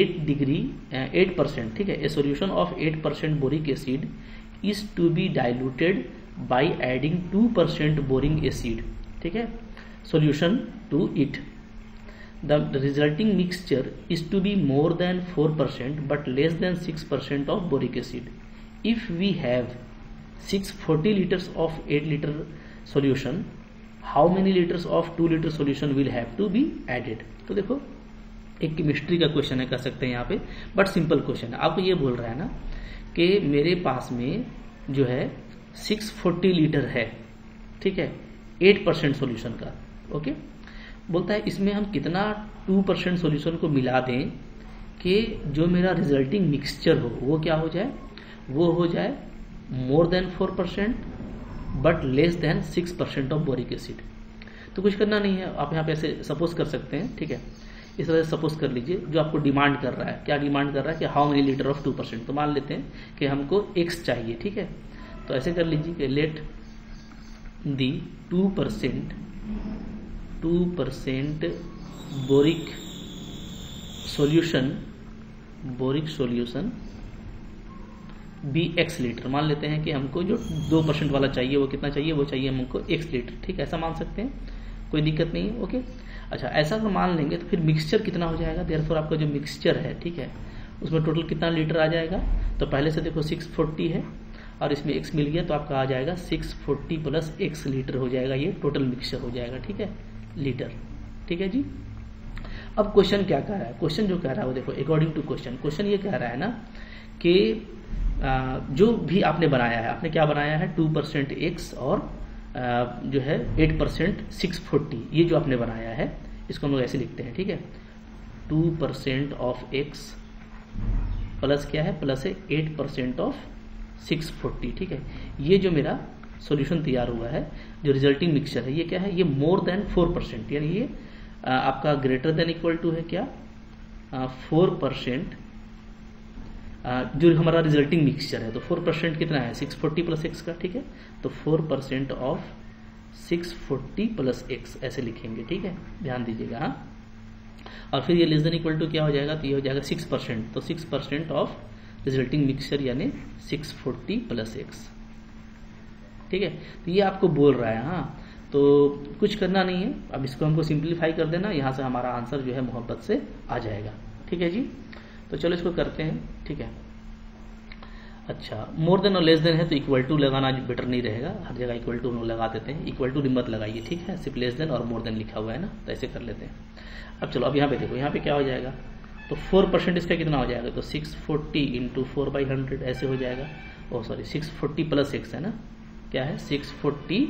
8%, ठीक है। A solution of 8% boric acid is to be diluted by adding 2% boric acid, ठीक है, solution to it. The resulting mixture is to be more than 4% but less than 6% of boric acid. If we have 640 liters of 8 liter solution, how many liters of 2 liter solution will have to be added? तो देखो एक chemistry का question है, कह सकते हैं यहाँ पे, बट सिंपल क्वेश्चन है। आपको ये बोल रहा है ना कि मेरे पास में जो है 640 लीटर है, ठीक है, 8% सोल्यूशन का। ओके, बोलता है इसमें हम कितना 2% सोल्यूशन को मिला दें कि जो मेरा रिजल्टिंग मिक्सचर हो वो क्या हो जाए, वो हो जाए more than 4% but less than 6% of boric acid. तो कुछ करना नहीं है, आप यहाँ पे ऐसे सपोज कर सकते हैं, ठीक है, इस तरह से सपोज कर लीजिए। जो आपको डिमांड कर रहा है, क्या डिमांड कर रहा है कि हाउ मेनी लीटर ऑफ 2%, तो मान लेते हैं कि हमको x चाहिए, ठीक है। तो ऐसे कर लीजिए कि let the 2% boric solution be x लीटर। मान लेते हैं कि हमको जो 2% वाला चाहिए वो कितना चाहिए, वो चाहिए हमको x लीटर, ठीक है, ऐसा मान सकते हैं, कोई दिक्कत नहीं है। ओके, अच्छा, ऐसा अगर मान लेंगे तो फिर मिक्सचर कितना हो जाएगा, देयरफॉर आपका जो मिक्सचर है, ठीक है, उसमें टोटल कितना लीटर आ जाएगा। तो पहले से देखो 640 है और इसमें x मिल गया, तो आपका आ जाएगा 640 प्लस x लीटर हो जाएगा, ये टोटल मिक्सचर हो जाएगा, ठीक है, लीटर, ठीक है जी। अब क्वेश्चन क्या कह रहा है, क्वेश्चन जो कह रहा है वो देखो, अकॉर्डिंग टू क्वेश्चन ये कह रहा है ना कि जो भी आपने बनाया है, आपने क्या बनाया है, 2% x और जो है 8% 640, ये जो आपने बनाया है इसको हम लोग ऐसे लिखते हैं, ठीक है, 2% ऑफ x प्लस क्या है, प्लस है 8% ऑफ 640, ठीक है। ये जो मेरा सॉल्यूशन तैयार हुआ है, जो रिजल्टिंग मिक्सचर है, ये क्या है, ये मोर देन 4%, यानी ये आपका ग्रेटर देन इक्वल टू है क्या, 4%, जो हमारा रिजल्टिंग मिक्सचर है। तो 4% कितना है, 640 प्लस x का, ठीक है, तो 4% ऑफ 640 प्लस x ऐसे लिखेंगे, ठीक है, ध्यान दीजिएगा। हाँ, और फिर ये लेस देन इक्वल टू क्या हो जाएगा, तो ये हो जाएगा 6%, तो 6% ऑफ रिजल्टिंग मिक्सचर यानी 640 प्लस x, ठीक है। तो ये आपको बोल रहा है, हाँ, तो कुछ करना नहीं है, अब इसको हमको सिंप्लीफाई कर देना, यहाँ से हमारा आंसर जो है मोहब्बत से आ जाएगा, ठीक है जी। तो चलो इसको करते हैं, ठीक है। अच्छा, मोर देन और लेस देन है तो इक्वल टू लगाना बेटर नहीं रहेगा, हर जगह इक्वल टू हम लोग लगा देते हैं, इक्वल टू मत लगाइए, ठीक है, सिर्फ लेस देन और मोर देन लिखा हुआ है ना, तो ऐसे कर लेते हैं। अब चलो, अब यहाँ पे देखो, यहाँ पे क्या हो जाएगा, तो 4% इसका कितना हो जाएगा, तो 640 इंटू 4/100 ऐसे हो जाएगा, ओ सॉरी 640 प्लस x है ना, क्या है 640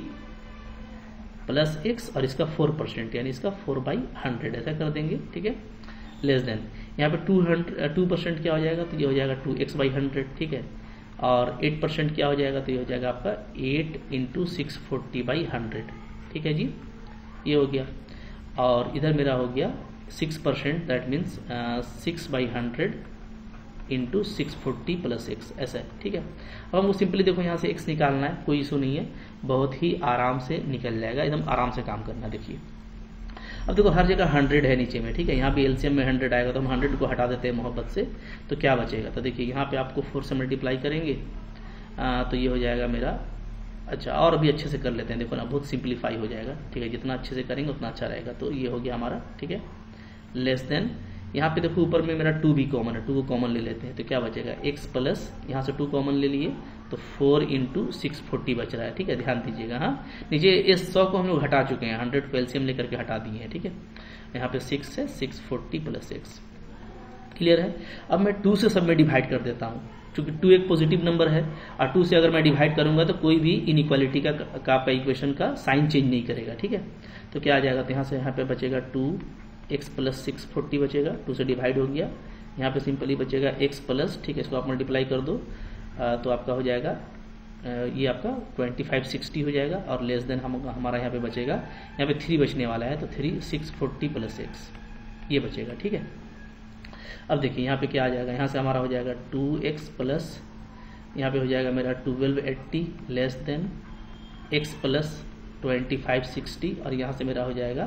प्लस x और इसका 4% यानी इसका 4/100 ऐसा कर देंगे, ठीक है, लेस देन यहाँ पे 2% क्या हो जाएगा, तो ये हो जाएगा 2x/100, ठीक है, और 8% क्या हो जाएगा, तो ये हो जाएगा आपका 8 इंटू 640/100, ठीक है जी, ये हो गया। और इधर मेरा हो गया 6%, that means 6/100 into 640 plus x, ऐसा है, ठीक है। अब हमको सिंपली देखो यहाँ से x निकालना है, कोई इशू नहीं है, बहुत ही आराम से निकल जाएगा, एकदम आराम से काम करना। देखिए अब देखो हर जगह 100 है नीचे में, ठीक है, यहाँ भी एलसीएम में 100 आएगा, तो हम 100 को हटा देते हैं मोहब्बत से, तो क्या बचेगा, तो देखिए यहाँ पे आपको 4 से मल्टीप्लाई करेंगे, तो ये हो जाएगा मेरा, अच्छा और अभी अच्छे से कर लेते हैं, देखो ना बहुत सिंप्लीफाई हो जाएगा, ठीक है, जितना अच्छे से करेंगे उतना अच्छा रहेगा। तो ये हो गया हमारा, ठीक है, लेस देन, यहाँ पे देखो ऊपर में मेरा 2 भी कॉमन है, 2 को कॉमन ले लेते हैं, तो क्या बचेगा x प्लस, यहाँ से 2 कॉमन ले लिए तो 4 इंटू 640 बच रहा है, ठीक है, ध्यान दीजिएगा। हाँ, नीचे इस 100 को हम लोग हटा चुके हैं, 100 को एलसीएम लेकर के हटा दिए हैं, ठीक है, यहाँ पे 6 है, 640 प्लस x, क्लियर है। अब मैं 2 से सब में डिवाइड कर देता हूँ, क्योंकि 2 एक पॉजिटिव नंबर है और 2 से अगर मैं डिवाइड करूंगा तो कोई भी इनइक्वालिटी का आपका इक्वेशन का साइन चेंज नहीं करेगा, ठीक है। तो क्या आ जाएगा, तो यहाँ से यहाँ पे बचेगा 2x प्लस 640 बचेगा, 2 से डिवाइड हो गया, यहाँ पे सिंपली बचेगा x प्लस, ठीक है, इसको आप मल्टीप्लाई कर दो तो आपका हो जाएगा ये आपका 2560 हो जाएगा, और लेस देन हमारा यहाँ पे बचेगा, यहाँ पे 3 बचने वाला है, तो 3 640 प्लस x ये बचेगा, ठीक है। अब देखिए यहाँ पे क्या आ जाएगा, यहाँ से हमारा हो जाएगा 2x प्लस, यहाँ पे हो जाएगा मेरा 1280 लेस देन x प्लस 2560, और यहाँ से मेरा हो जाएगा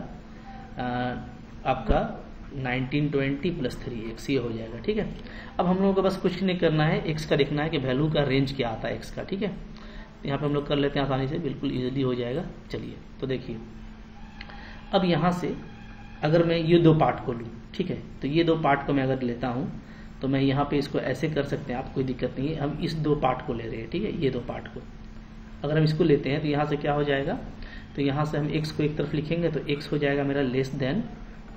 आपका 1920 प्लस 3x, ये हो जाएगा, ठीक है। अब हम लोगों को बस कुछ नहीं करना है, x का देखना है कि वैल्यू का रेंज क्या आता है x का, ठीक है। यहाँ पे हम लोग कर लेते हैं आसानी से, बिल्कुल इजीली हो जाएगा। चलिए तो देखिए, अब यहाँ से अगर मैं ये 2 पार्ट को लूँ, ठीक है, तो ये 2 पार्ट को मैं अगर लेता हूँ तो मैं यहाँ पे इसको ऐसे कर सकते हैं आप, कोई दिक्कत नहीं है। हम इस 2 पार्ट को ले रहे हैं, ठीक है, ये 2 पार्ट को अगर हम इसको लेते हैं तो यहाँ से क्या हो जाएगा, तो यहाँ से हम x को एक तरफ लिखेंगे तो x हो जाएगा मेरा लेस देन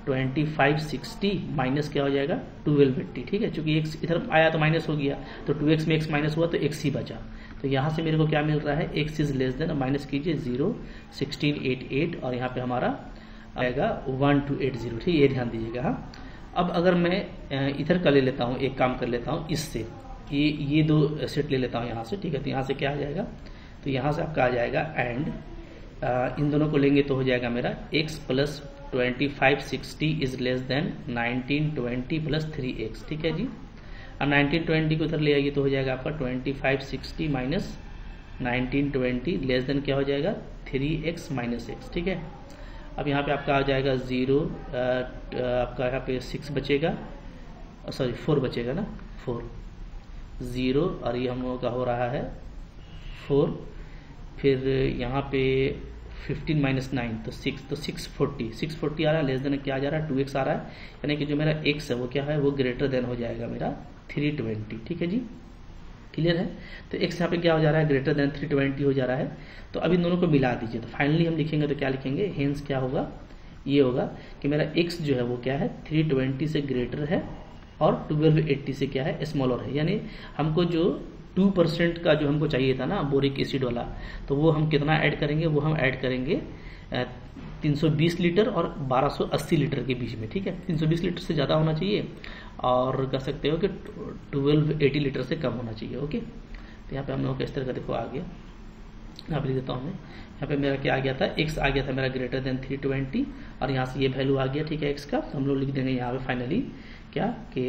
2560 माइनस क्या हो जाएगा 1280, ठीक है। चूंकि x इधर आया तो माइनस हो गया, तो 2x में x माइनस हुआ तो x ही बचा। तो यहाँ से मेरे को क्या मिल रहा है, x is less than, minus कीजिए 0 1688 और यहाँ पे हमारा आएगा 1280, ठीक है, ये ध्यान दीजिएगा। हाँ, अब अगर मैं इधर का ले लेता हूँ, एक काम कर लेता हूँ, इससे ये दो सेट ले लेता हूँ यहाँ से, ठीक है। तो यहाँ से क्या आ जाएगा, तो यहाँ से आपका आ जाएगा एंड इन दोनों को लेंगे तो हो जाएगा मेरा x plus 2560 is less than 1920 plus 3x, ठीक है जी। अब 1920 को उधर ले आइए तो हो जाएगा आपका 2560 माइनस 1920 लेस देन क्या हो जाएगा 3x माइनस x, ठीक है। अब यहाँ पे आपका आ जाएगा 0, आपका यहाँ पे 6 बचेगा, सॉरी 4 बचेगा ना, 4 0 और ये हम लोगों का हो रहा है 4, फिर यहाँ पे 15 माइनस 9 तो 6, तो 640 आ रहा है, लेस देन क्या आ जा रहा है 2x आ रहा है, यानी कि जो मेरा x है वो क्या है, वो ग्रेटर देन हो जाएगा मेरा 320, ठीक है जी, क्लियर है। तो x यहाँ पे क्या हो जा रहा है, ग्रेटर देन 320 हो जा रहा है। तो अब इन दोनों को मिला दीजिए, तो फाइनली हम लिखेंगे तो क्या लिखेंगे, हेंस क्या होगा, ये होगा कि मेरा x जो है वो क्या है 320 से ग्रेटर है और 1280 से क्या है स्मॉलर है, यानी हमको जो 2% का जो हमको चाहिए था ना बोरिक एसिड वाला, तो वो हम कितना ऐड करेंगे, वो हम ऐड करेंगे 320 लीटर और 1280 लीटर के बीच में, ठीक है। 320 लीटर से ज़्यादा होना चाहिए और कह सकते हो कि 1280 लीटर से कम होना चाहिए, ओके। तो यहाँ पे हम लोगों का इस तरह का देखो आ गया, यहाँ पे लिख देता हूँ मैं, यहाँ पे मेरा क्या आ गया था, x आ गया था मेरा ग्रेटर देन 320 और यहाँ से ये वैल्यू आ गया, ठीक है, x का। तो हम लोग लिख देंगे यहाँ पे फाइनली क्या कि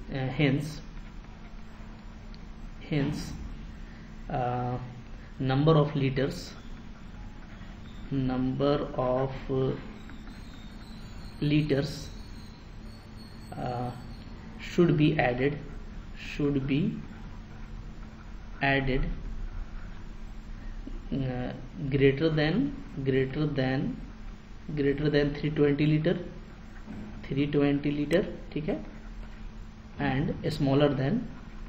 hence number of liters should be added greater than 320 litre, ठीक है, एंड स्मॉलर देन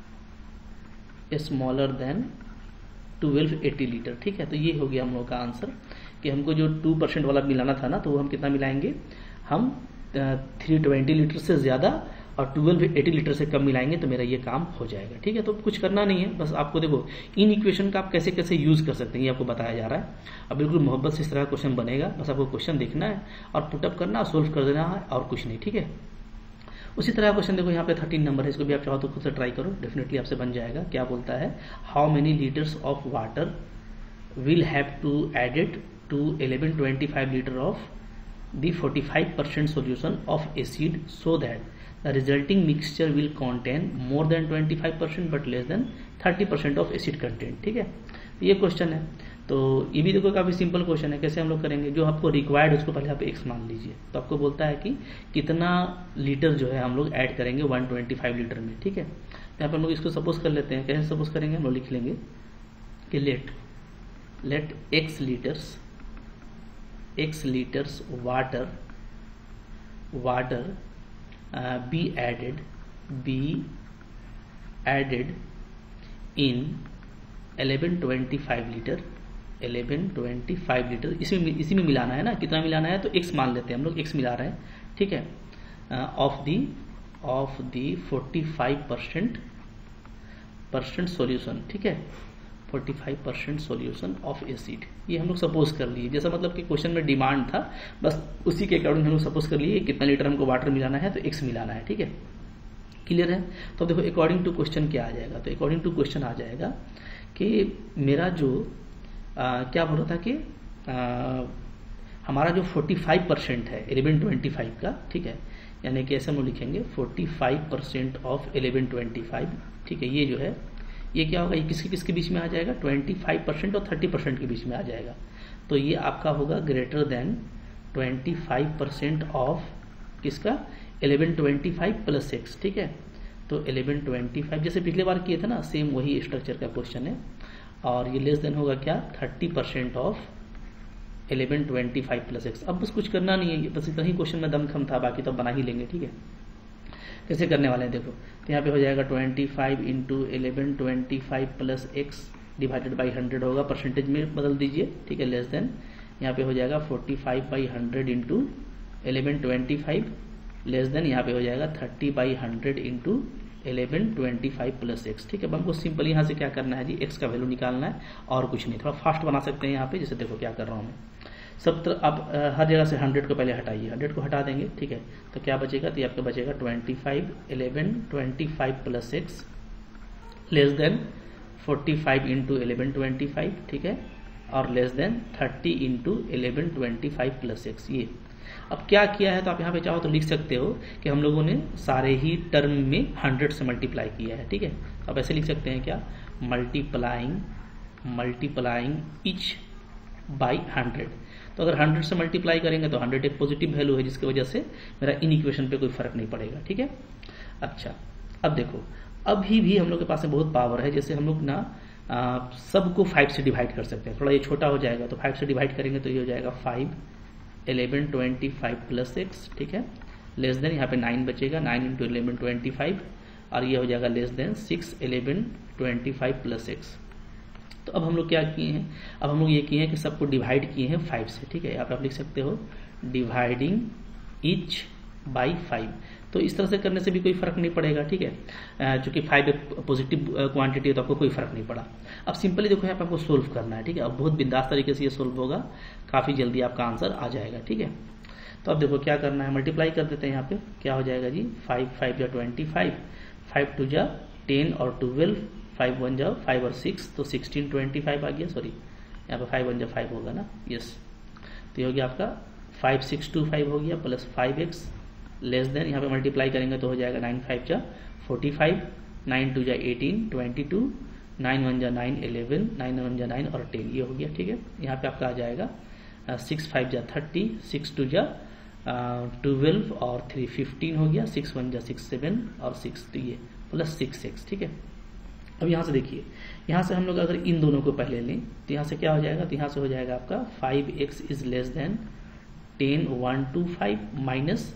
1280 लीटर, ठीक है। तो ये हो गया हम लोग का आंसर कि हमको जो 2% वाला मिलाना था ना, तो वो हम कितना मिलाएंगे, हम 320 लीटर से ज़्यादा और 1280 लीटर से कम मिलाएंगे तो मेरा ये काम हो जाएगा, ठीक है। तो कुछ करना नहीं है, बस आपको देखो इन इक्वेशन का आप कैसे कैसे यूज़ कर सकते हैं ये आपको बताया जा रहा है। अब बिल्कुल मोहब्बत से इस तरह का क्वेश्चन बनेगा, बस आपको क्वेश्चन देखना है और पुटअप करना, सोल्व कर देना है और कुछ नहीं, ठीक है। उसी तरह क्वेश्चन देखो यहाँ पे 13 नंबर है, इसको भी आप चाहो तो खुद से ट्राई करो, डेफिनेटली आपसे बन जाएगा। क्या बोलता है, how many litres of water will have to added to 1125 litre of the 45% solution of acid so that the resulting mixture will contain more than 25% but less than 30% of acid content, ठीक है। ये question है, तो ये भी देखो काफी simple question है। कैसे हम लोग करेंगे, जो आपको रिक्वायर्ड उसको पहले आप x मान लीजिए, तो आपको बोलता है कि कितना लीटर जो है हम लोग ऐड करेंगे 125 लीटर में, ठीक है। यहाँ पर हम लोग इसको सपोज कर लेते हैं, कैसे सपोज करेंगे, हम लोग लिख लेंगे कि let x liters water be added in 1125 litre, इसी में मिलाना है ना, कितना मिलाना है, तो x मान लेते हैं हम लोग, x मिला रहे हैं, ठीक है, ऑफ दी 45% सॉल्यूशन, ठीक है, 45% सॉल्यूशन ऑफ एसिड, ये हम लोग सपोज कर लिए, जैसा मतलब कि क्वेश्चन में डिमांड था, बस उसी के अकॉर्डिंग हम लोग सपोज कर लिए कितना लीटर हमको वाटर मिलाना है, तो x मिलाना है, ठीक है, क्लियर है। तो देखो अकॉर्डिंग टू क्वेश्चन क्या आ जाएगा, तो अकॉर्डिंग टू क्वेश्चन आ जाएगा कि मेरा जो क्या बोल रहा था कि हमारा जो 45% है 1125 का, ठीक है, यानी कि ऐसे हम लोग लिखेंगे 45% ऑफ 1125, ठीक है, ये जो है ये क्या होगा, ये किसके बीच में आ जाएगा, 25% और 30% के बीच में आ जाएगा। तो ये आपका होगा ग्रेटर देन 25% ऑफ किसका, 1125 प्लस x, ठीक है। तो 1125 जैसे पिछले बार किए थे ना, सेम वही स्ट्रक्चर का क्वेश्चन है, और ये लेस देन होगा क्या, 30% ऑफ 1125 प्लस x। अब बस कुछ करना नहीं है, बस इतना ही क्वेश्चन में दमखम था, बाकी तो बना ही लेंगे, ठीक है। कैसे करने वाले हैं देखो, तो यहाँ पे हो जाएगा 25 into 1125 plus x divided by 100 होगा, परसेंटेज में बदल दीजिए, ठीक है, लेस देन यहाँ पे हो जाएगा 45/100 इंटू 1125 लेस देन यहाँ पे हो जाएगा 30/100 इंटू 1125 प्लस x। ठीक है, अब हमको सिंपल यहाँ से क्या करना है जी, x का वैल्यू निकालना है और कुछ नहीं। थोड़ा फास्ट बना सकते हैं यहाँ पे, जैसे देखो क्या कर रहा हूँ मैं। सब तरह अब हर जगह से 100 को पहले हटाइए, 100 को हटा देंगे। ठीक है, तो क्या बचेगा, तो ये आपका बचेगा 1125 plus x less than 45 into 1125। ठीक है, और less than 30 into 1125 plus x। ये अब क्या किया है, तो आप यहाँ पे चाहो तो लिख सकते हो कि हम लोगों ने सारे ही टर्म में 100 से मल्टीप्लाई किया है। ठीक है, आप ऐसे लिख सकते हैं क्या, मल्टीप्लाइंग ईच बाई 100। तो अगर 100 से मल्टीप्लाई करेंगे तो 100 एक पॉजिटिव वैल्यू है, जिसकी वजह से मेरा इन इक्वेशन पे कोई फर्क नहीं पड़ेगा। ठीक है, अच्छा अब देखो, अभी भी हम लोग के पास में बहुत पावर है। जैसे हम लोग ना सबको 5 से डिवाइड कर सकते हैं। थोड़ा ये छोटा हो जाएगा तो 5 से डिवाइड करेंगे तो ये हो जाएगा 5 1125 प्लस x। ठीक है, लेस देन यहाँ पे 9 बचेगा, 9 इंटू 1125, और ये हो जाएगा लेस देन 6 1125 प्लस x। तो अब हम लोग क्या किए हैं, अब हम लोग ये किए हैं कि सबको डिवाइड किए हैं 5 से। ठीक है, यहाँ पे आप लिख सकते हो डिवाइडिंग ईच बाई 5। तो इस तरह से करने से भी कोई फर्क नहीं पड़ेगा। ठीक है, चूंकि 5 एक पॉजिटिव क्वांटिटी है तो आपको कोई फर्क नहीं पड़ा। अब सिंपली देखो, यहाँ पे आपको सोल्व करना है। ठीक है, अब बहुत बिंदास तरीके से ये सोल्व होगा, काफी जल्दी आपका आंसर आ जाएगा। ठीक है, तो अब देखो क्या करना है, मल्टीप्लाई कर देते हैं। यहाँ पे क्या हो जाएगा जी, 5 5 जा 25, 5 2 जा 10 और 12, 5 1 जा 5 और 6, तो 16 25 आ गया। सॉरी, यहाँ पे 5 1 जा 5 होगा ना, यस। तो ये हो गया आपका 5625 हो गया प्लस 5x लेस देन, यहाँ पे मल्टीप्लाई करेंगे तो हो जाएगा 9 5 जा 45, 9 2 जा 18 22, 9 1 जा 9 11, 9 1 जा 9 और 10, ये हो गया। ठीक है, यहाँ पे आपका आ जाएगा 6 5 जा 30, 6 2 जा 12 और 3 15 हो गया, 6 1 जा 6 7 और 6, तो ये प्लस 6x। ठीक है, अब यहाँ से देखिए, यहाँ से हम लोग अगर इन दोनों को पहले लें तो यहाँ से क्या हो जाएगा, तो यहाँ से हो जाएगा आपका 5x is less then 10 125 minus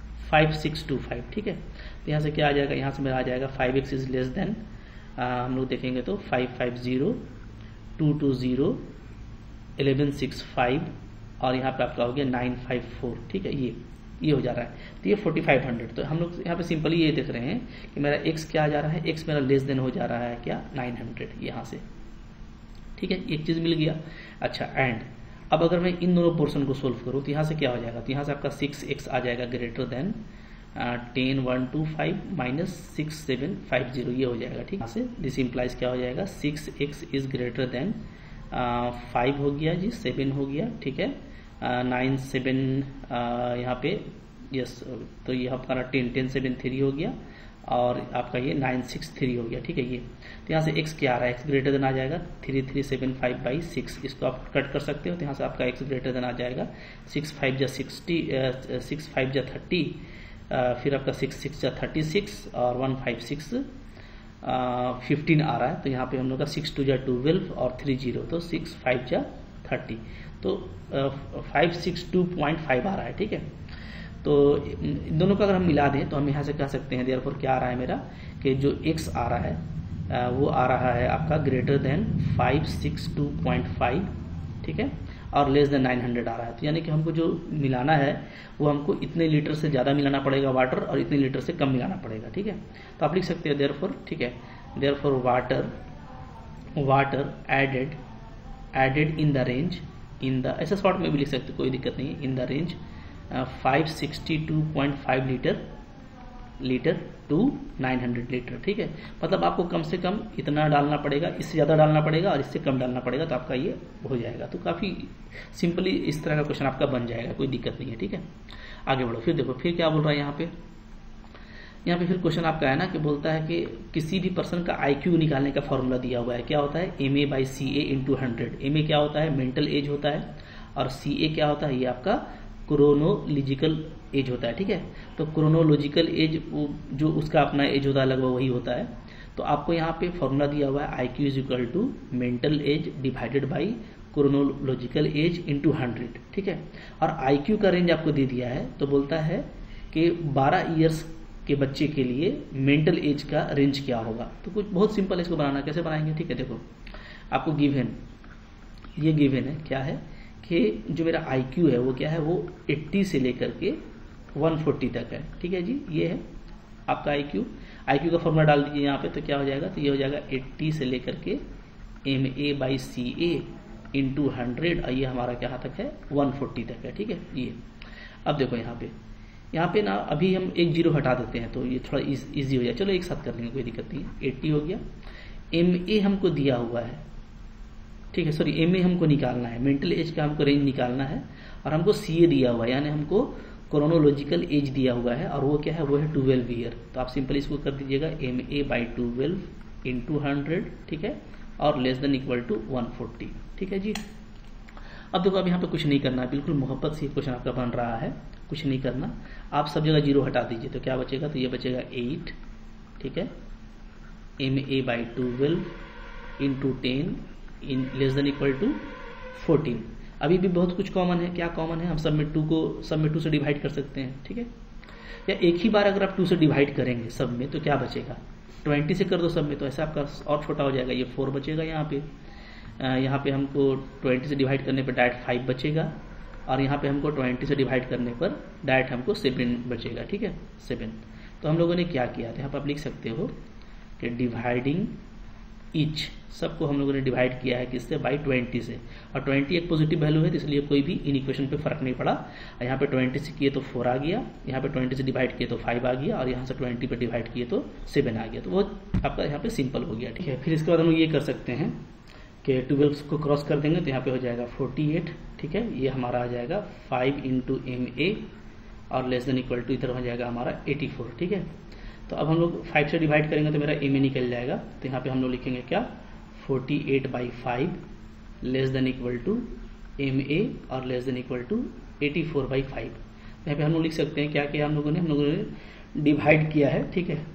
5625। ठीक है, तो यहाँ से क्या आ जाएगा, यहाँ से मेरा आ जाएगा 5x इज लेस देन, हम लोग देखेंगे तो 550 220 1165, और यहाँ पे आपका हो गया 954। ठीक है, ये हो जा रहा है, तो ये 4500। तो हम लोग यहाँ पे सिंपली ये देख रहे हैं कि मेरा x क्या आ जा रहा है, x मेरा लेस देन हो जा रहा है क्या, 900 यहाँ से। ठीक है, एक चीज मिल गया। अच्छा, एंड अब अगर मैं इन दोनों पोर्शन को सोल्व करूँ तो यहाँ से क्या हो जाएगा, तो यहाँ से आपका 6x आ जाएगा ग्रेटर देन 10 125 माइनस 6750, ये हो जाएगा। ठीक है, से दिस इम्प्लाइज क्या हो जाएगा, 6x इज ग्रेटर देन 5 हो गया जी, 7 हो गया। ठीक है, 9 7 यहाँ पे यस, तो ये आपका 10 10 7 3 हो गया, और आपका ये 963 हो गया। ठीक है, ये तो यहाँ से x क्या आ रहा है, x ग्रेटर देन आ जाएगा 3375/6, इसको आप कट कर सकते हो। तो यहाँ से आपका x ग्रेटर देन आ जाएगा 6 5 जा 60, 6 5 जा 30, फिर आपका 6 6 जा 36 और 156 15 आ रहा है। तो यहाँ पे हम लोग का 6 2 जा 12 और 30, तो 6 5 जा 30, तो 562.5 आ रहा है। ठीक है, तो इन दोनों का अगर हम मिला दें तो हम यहाँ से कह सकते हैं देयरफॉर क्या आ रहा है मेरा, कि जो x आ रहा है वो आ रहा है आपका ग्रेटर देन 562.5। ठीक है, और लेस देन 900 आ रहा है। तो यानी कि हमको जो मिलाना है वो हमको इतने लीटर से ज़्यादा मिलाना पड़ेगा वाटर, और इतने लीटर से कम मिलाना पड़ेगा। ठीक है, तो आप लिख सकते हैं देयरफॉर, ठीक है, therefore water added in the range, in the, ऐसा शॉर्ट में भी लिख सकते, कोई दिक्कत नहीं है, in the range 562.5 litre to 900 litre. ठीक है, मतलब आपको कम से कम इतना डालना पड़ेगा, इससे ज़्यादा डालना पड़ेगा और इससे कम डालना पड़ेगा, तो आपका ये हो जाएगा। तो काफ़ी सिंपली इस तरह का क्वेश्चन आपका बन जाएगा, कोई दिक्कत नहीं है। ठीक है, आगे बढ़ो। फिर देखो, फिर क्या बोल रहा है यहाँ पे फिर क्वेश्चन आपका है ना, कि बोलता है कि किसी भी पर्सन का IQ निकालने का फॉर्मूला दिया हुआ है। क्या होता है, MA/CA × 100। MA क्या होता है, मेंटल एज होता है, और CA क्या होता है, ये आपका क्रोनोलॉजिकल एज होता है। ठीक है, तो क्रोनोलॉजिकल एज जो उसका अपना एज होता है लगभग वही होता है। तो आपको यहाँ पे फॉर्मूला दिया हुआ है, IQ = mental age divided by chronological age × 100। ठीक है, और IQ का रेंज आपको दे दिया है, तो बोलता है कि 12 ईयर्स के बच्चे के लिए मेंटल एज का रेंज क्या होगा। तो कुछ बहुत सिंपल है इसको बनाना, कैसे बनाएंगे। ठीक है, देखो आपको गिवन, ये गिवन है, क्या है, कि जो मेरा IQ है वो क्या है, वो 80 से लेकर के 140 तक है। ठीक है जी, ये है आपका IQ का फॉर्मूला डाल दीजिए यहाँ पे, तो क्या हो जाएगा, तो ये हो जाएगा 80 से लेकर के MA/CA इंटू 100, और ये हमारा क्या तक है, 140 तक है। ठीक है, ये अब देखो यहाँ पे ना अभी हम एक जीरो हटा देते हैं तो ये थोड़ा इजी हो जाए। चलो एक साथ कर लेंगे, कोई दिक्कत नहीं है। 80 हो गया, MA हमको दिया हुआ है, ठीक है, सॉरी MA हमको निकालना है, मेंटल एज का हमको रेंज निकालना है, और हमको CA दिया हुआ है, यानी हमको क्रोनोलॉजिकल एज दिया हुआ है, और वो क्या है, वो है 12 ईयर। तो आप सिंपली इसको कर दीजिएगा MA/12 इंटू 100, ठीक है, और लेस देन इक्वल टू 140। ठीक है जी। अब देखो, अब यहाँ पे कुछ नहीं करना है, बिल्कुल मोहब्बत से क्वेश्चन आपका बन रहा है, कुछ नहीं करना, आप सब जगह जीरो हटा दीजिए, तो क्या बचेगा, तो ये बचेगा 8, ठीक है, MA/12 into 10 in less than equal to 14। अभी भी बहुत कुछ कॉमन है, क्या कॉमन है, हम सब में 2 से डिवाइड कर सकते हैं। ठीक है, या एक ही बार अगर आप 2 से डिवाइड करेंगे सब में, तो क्या बचेगा, 20 से कर दो सब में, तो ऐसा आपका और छोटा हो जाएगा, ये 4 बचेगा। यहाँ पे हमको 20 से डिवाइड करने पर डायरेक्ट 5 बचेगा, और यहाँ पे हमको 20 से डिवाइड करने पर डायरेक्ट हमको 7 बचेगा। ठीक है, 7। तो हम लोगों ने क्या किया, तो यहाँ पर आप लिख सकते हो कि डिवाइडिंग ईच, सबको हम लोगों ने डिवाइड किया है किससे, बाई 20 से, और 20 एक पॉजिटिव वैल्यू है, तो इसलिए कोई भी इन इक्वेशन पे फर्क नहीं पड़ा। यहाँ पे 20 से किए तो 4 आ गया, यहाँ पे 20 से डिवाइड किए तो 5 आ गया, और यहाँ से 20 पे डिवाइड किए तो 7 आ गया। तो वो आपका यहाँ पे सिंपल हो गया। ठीक है, फिर इसके बाद हम लोग ये कर सकते हैं कि 12 को क्रॉस कर देंगे, तो यहाँ पे हो जाएगा 48। ठीक है, ये हमारा आ जाएगा 5 इंटू MA, और लेस देन इक्वल टू इधर हो जाएगा हमारा 84। ठीक है, तो अब हम लोग 5 से डिवाइड करेंगे तो मेरा MA निकल जाएगा, तो यहाँ पे हम लोग लिखेंगे क्या, 48/5 less than equal to MA, और लेस देन इक्वल टू 84/5। यहाँ पे हम लोग लिख सकते हैं क्या किया हम लोगों ने डिवाइड किया है। ठीक है,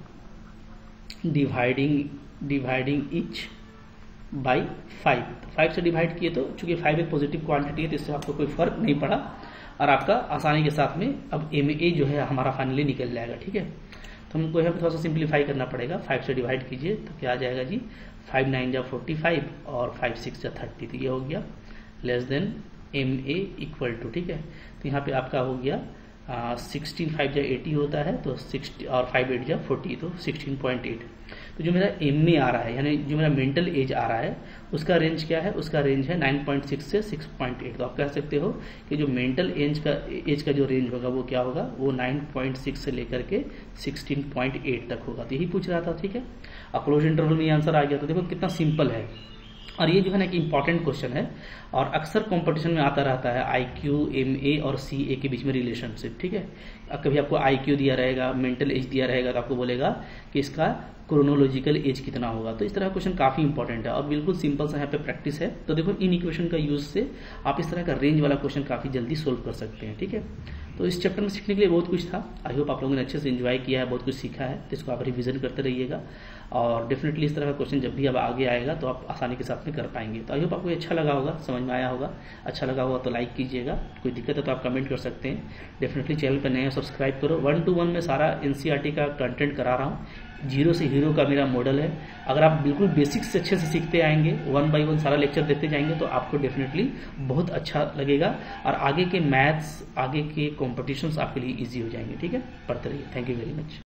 डिवाइडिंग ईच बाई 5, 5 से डिवाइड किए तो चूंकि 5 एक पॉजिटिव क्वांटिटी है, तो इससे आपको कोई फर्क नहीं पड़ा, और आपका आसानी के साथ में अब MA जो है हमारा फाइनली निकल जाएगा। ठीक है, तो हमको यहाँ पर थोड़ा सा सिंप्लीफाई करना पड़ेगा। 5 से डिवाइड कीजिए तो क्या आ जाएगा जी, 5 9 जा 45, और 5 6 जा 30, तो ये हो गया less than MA equal to. ठीक है, तो यहाँ पे आपका हो गया 16 5 जा 80 होता है, तो 60 और 5 8 जा 40, तो 16.8। तो जो मेरा MA आ रहा है, यानी जो मेरा मेंटल एज आ रहा है, उसका रेंज क्या है, उसका रेंज है 9.6 से 6.8। तो आप कह सकते हो कि जो मेंटल एज का जो रेंज होगा वो क्या होगा, वो 9.6 से लेकर के 16.8 तक होगा। तो यही पूछ रहा था। ठीक है, अब क्लोज इंटरवल में आंसर आ गया, तो देखो कितना सिंपल है। और ये जो है ना कि इंपॉर्टेंट क्वेश्चन है, और अक्सर कंपटीशन में आता रहता है IQ, MA और CA के बीच में रिलेशनशिप। ठीक है, कभी आपको IQ दिया रहेगा, मेंटल एज दिया रहेगा, तो आपको बोलेगा कि इसका क्रोनोलॉजिकल एज कितना होगा। तो इस तरह का क्वेश्चन काफी इंपॉर्टेंट है, और बिल्कुल सिंपल सा यहाँ पे प्रैक्टिस है। तो देखो, इन इक्वेशन का यूज से आप इस तरह का रेंज वाला क्वेश्चन काफी जल्दी सोल्व कर सकते हैं। ठीक है, तो इस चैप्टर में सीखने के लिए बहुत कुछ था। आई होप आप लोगों ने अच्छे से एंजॉय किया है, बहुत कुछ सीखा है, तो इसको आप रिवीजन करते रहिएगा, और डेफिनेटली इस तरह का क्वेश्चन जब भी अब आगे आएगा तो आप आसानी के साथ में कर पाएंगे। तो आई होप आपको अच्छा लगा होगा, समझ में आया होगा। अच्छा लगा होगा तो लाइक कीजिएगा, कोई दिक्कत है तो आप कमेंट कर सकते हैं। डेफिनेटली चैनल पर नए सब्सक्राइब करो। 1 to 1 में सारा NCERT का कंटेंट करा रहा हूँ, 0 से हीरो का मेरा मॉडल है। अगर आप बिल्कुल बेसिक्स से अच्छे से सीखते आएंगे, 1 by 1 सारा लेक्चर देखते जाएंगे, तो आपको डेफिनेटली बहुत अच्छा लगेगा, और आगे के मैथ्स, आगे के कॉम्पिटिशन्स आपके लिए ईजी हो जाएंगे। ठीक है, पढ़ते रहिए। Thank you very much.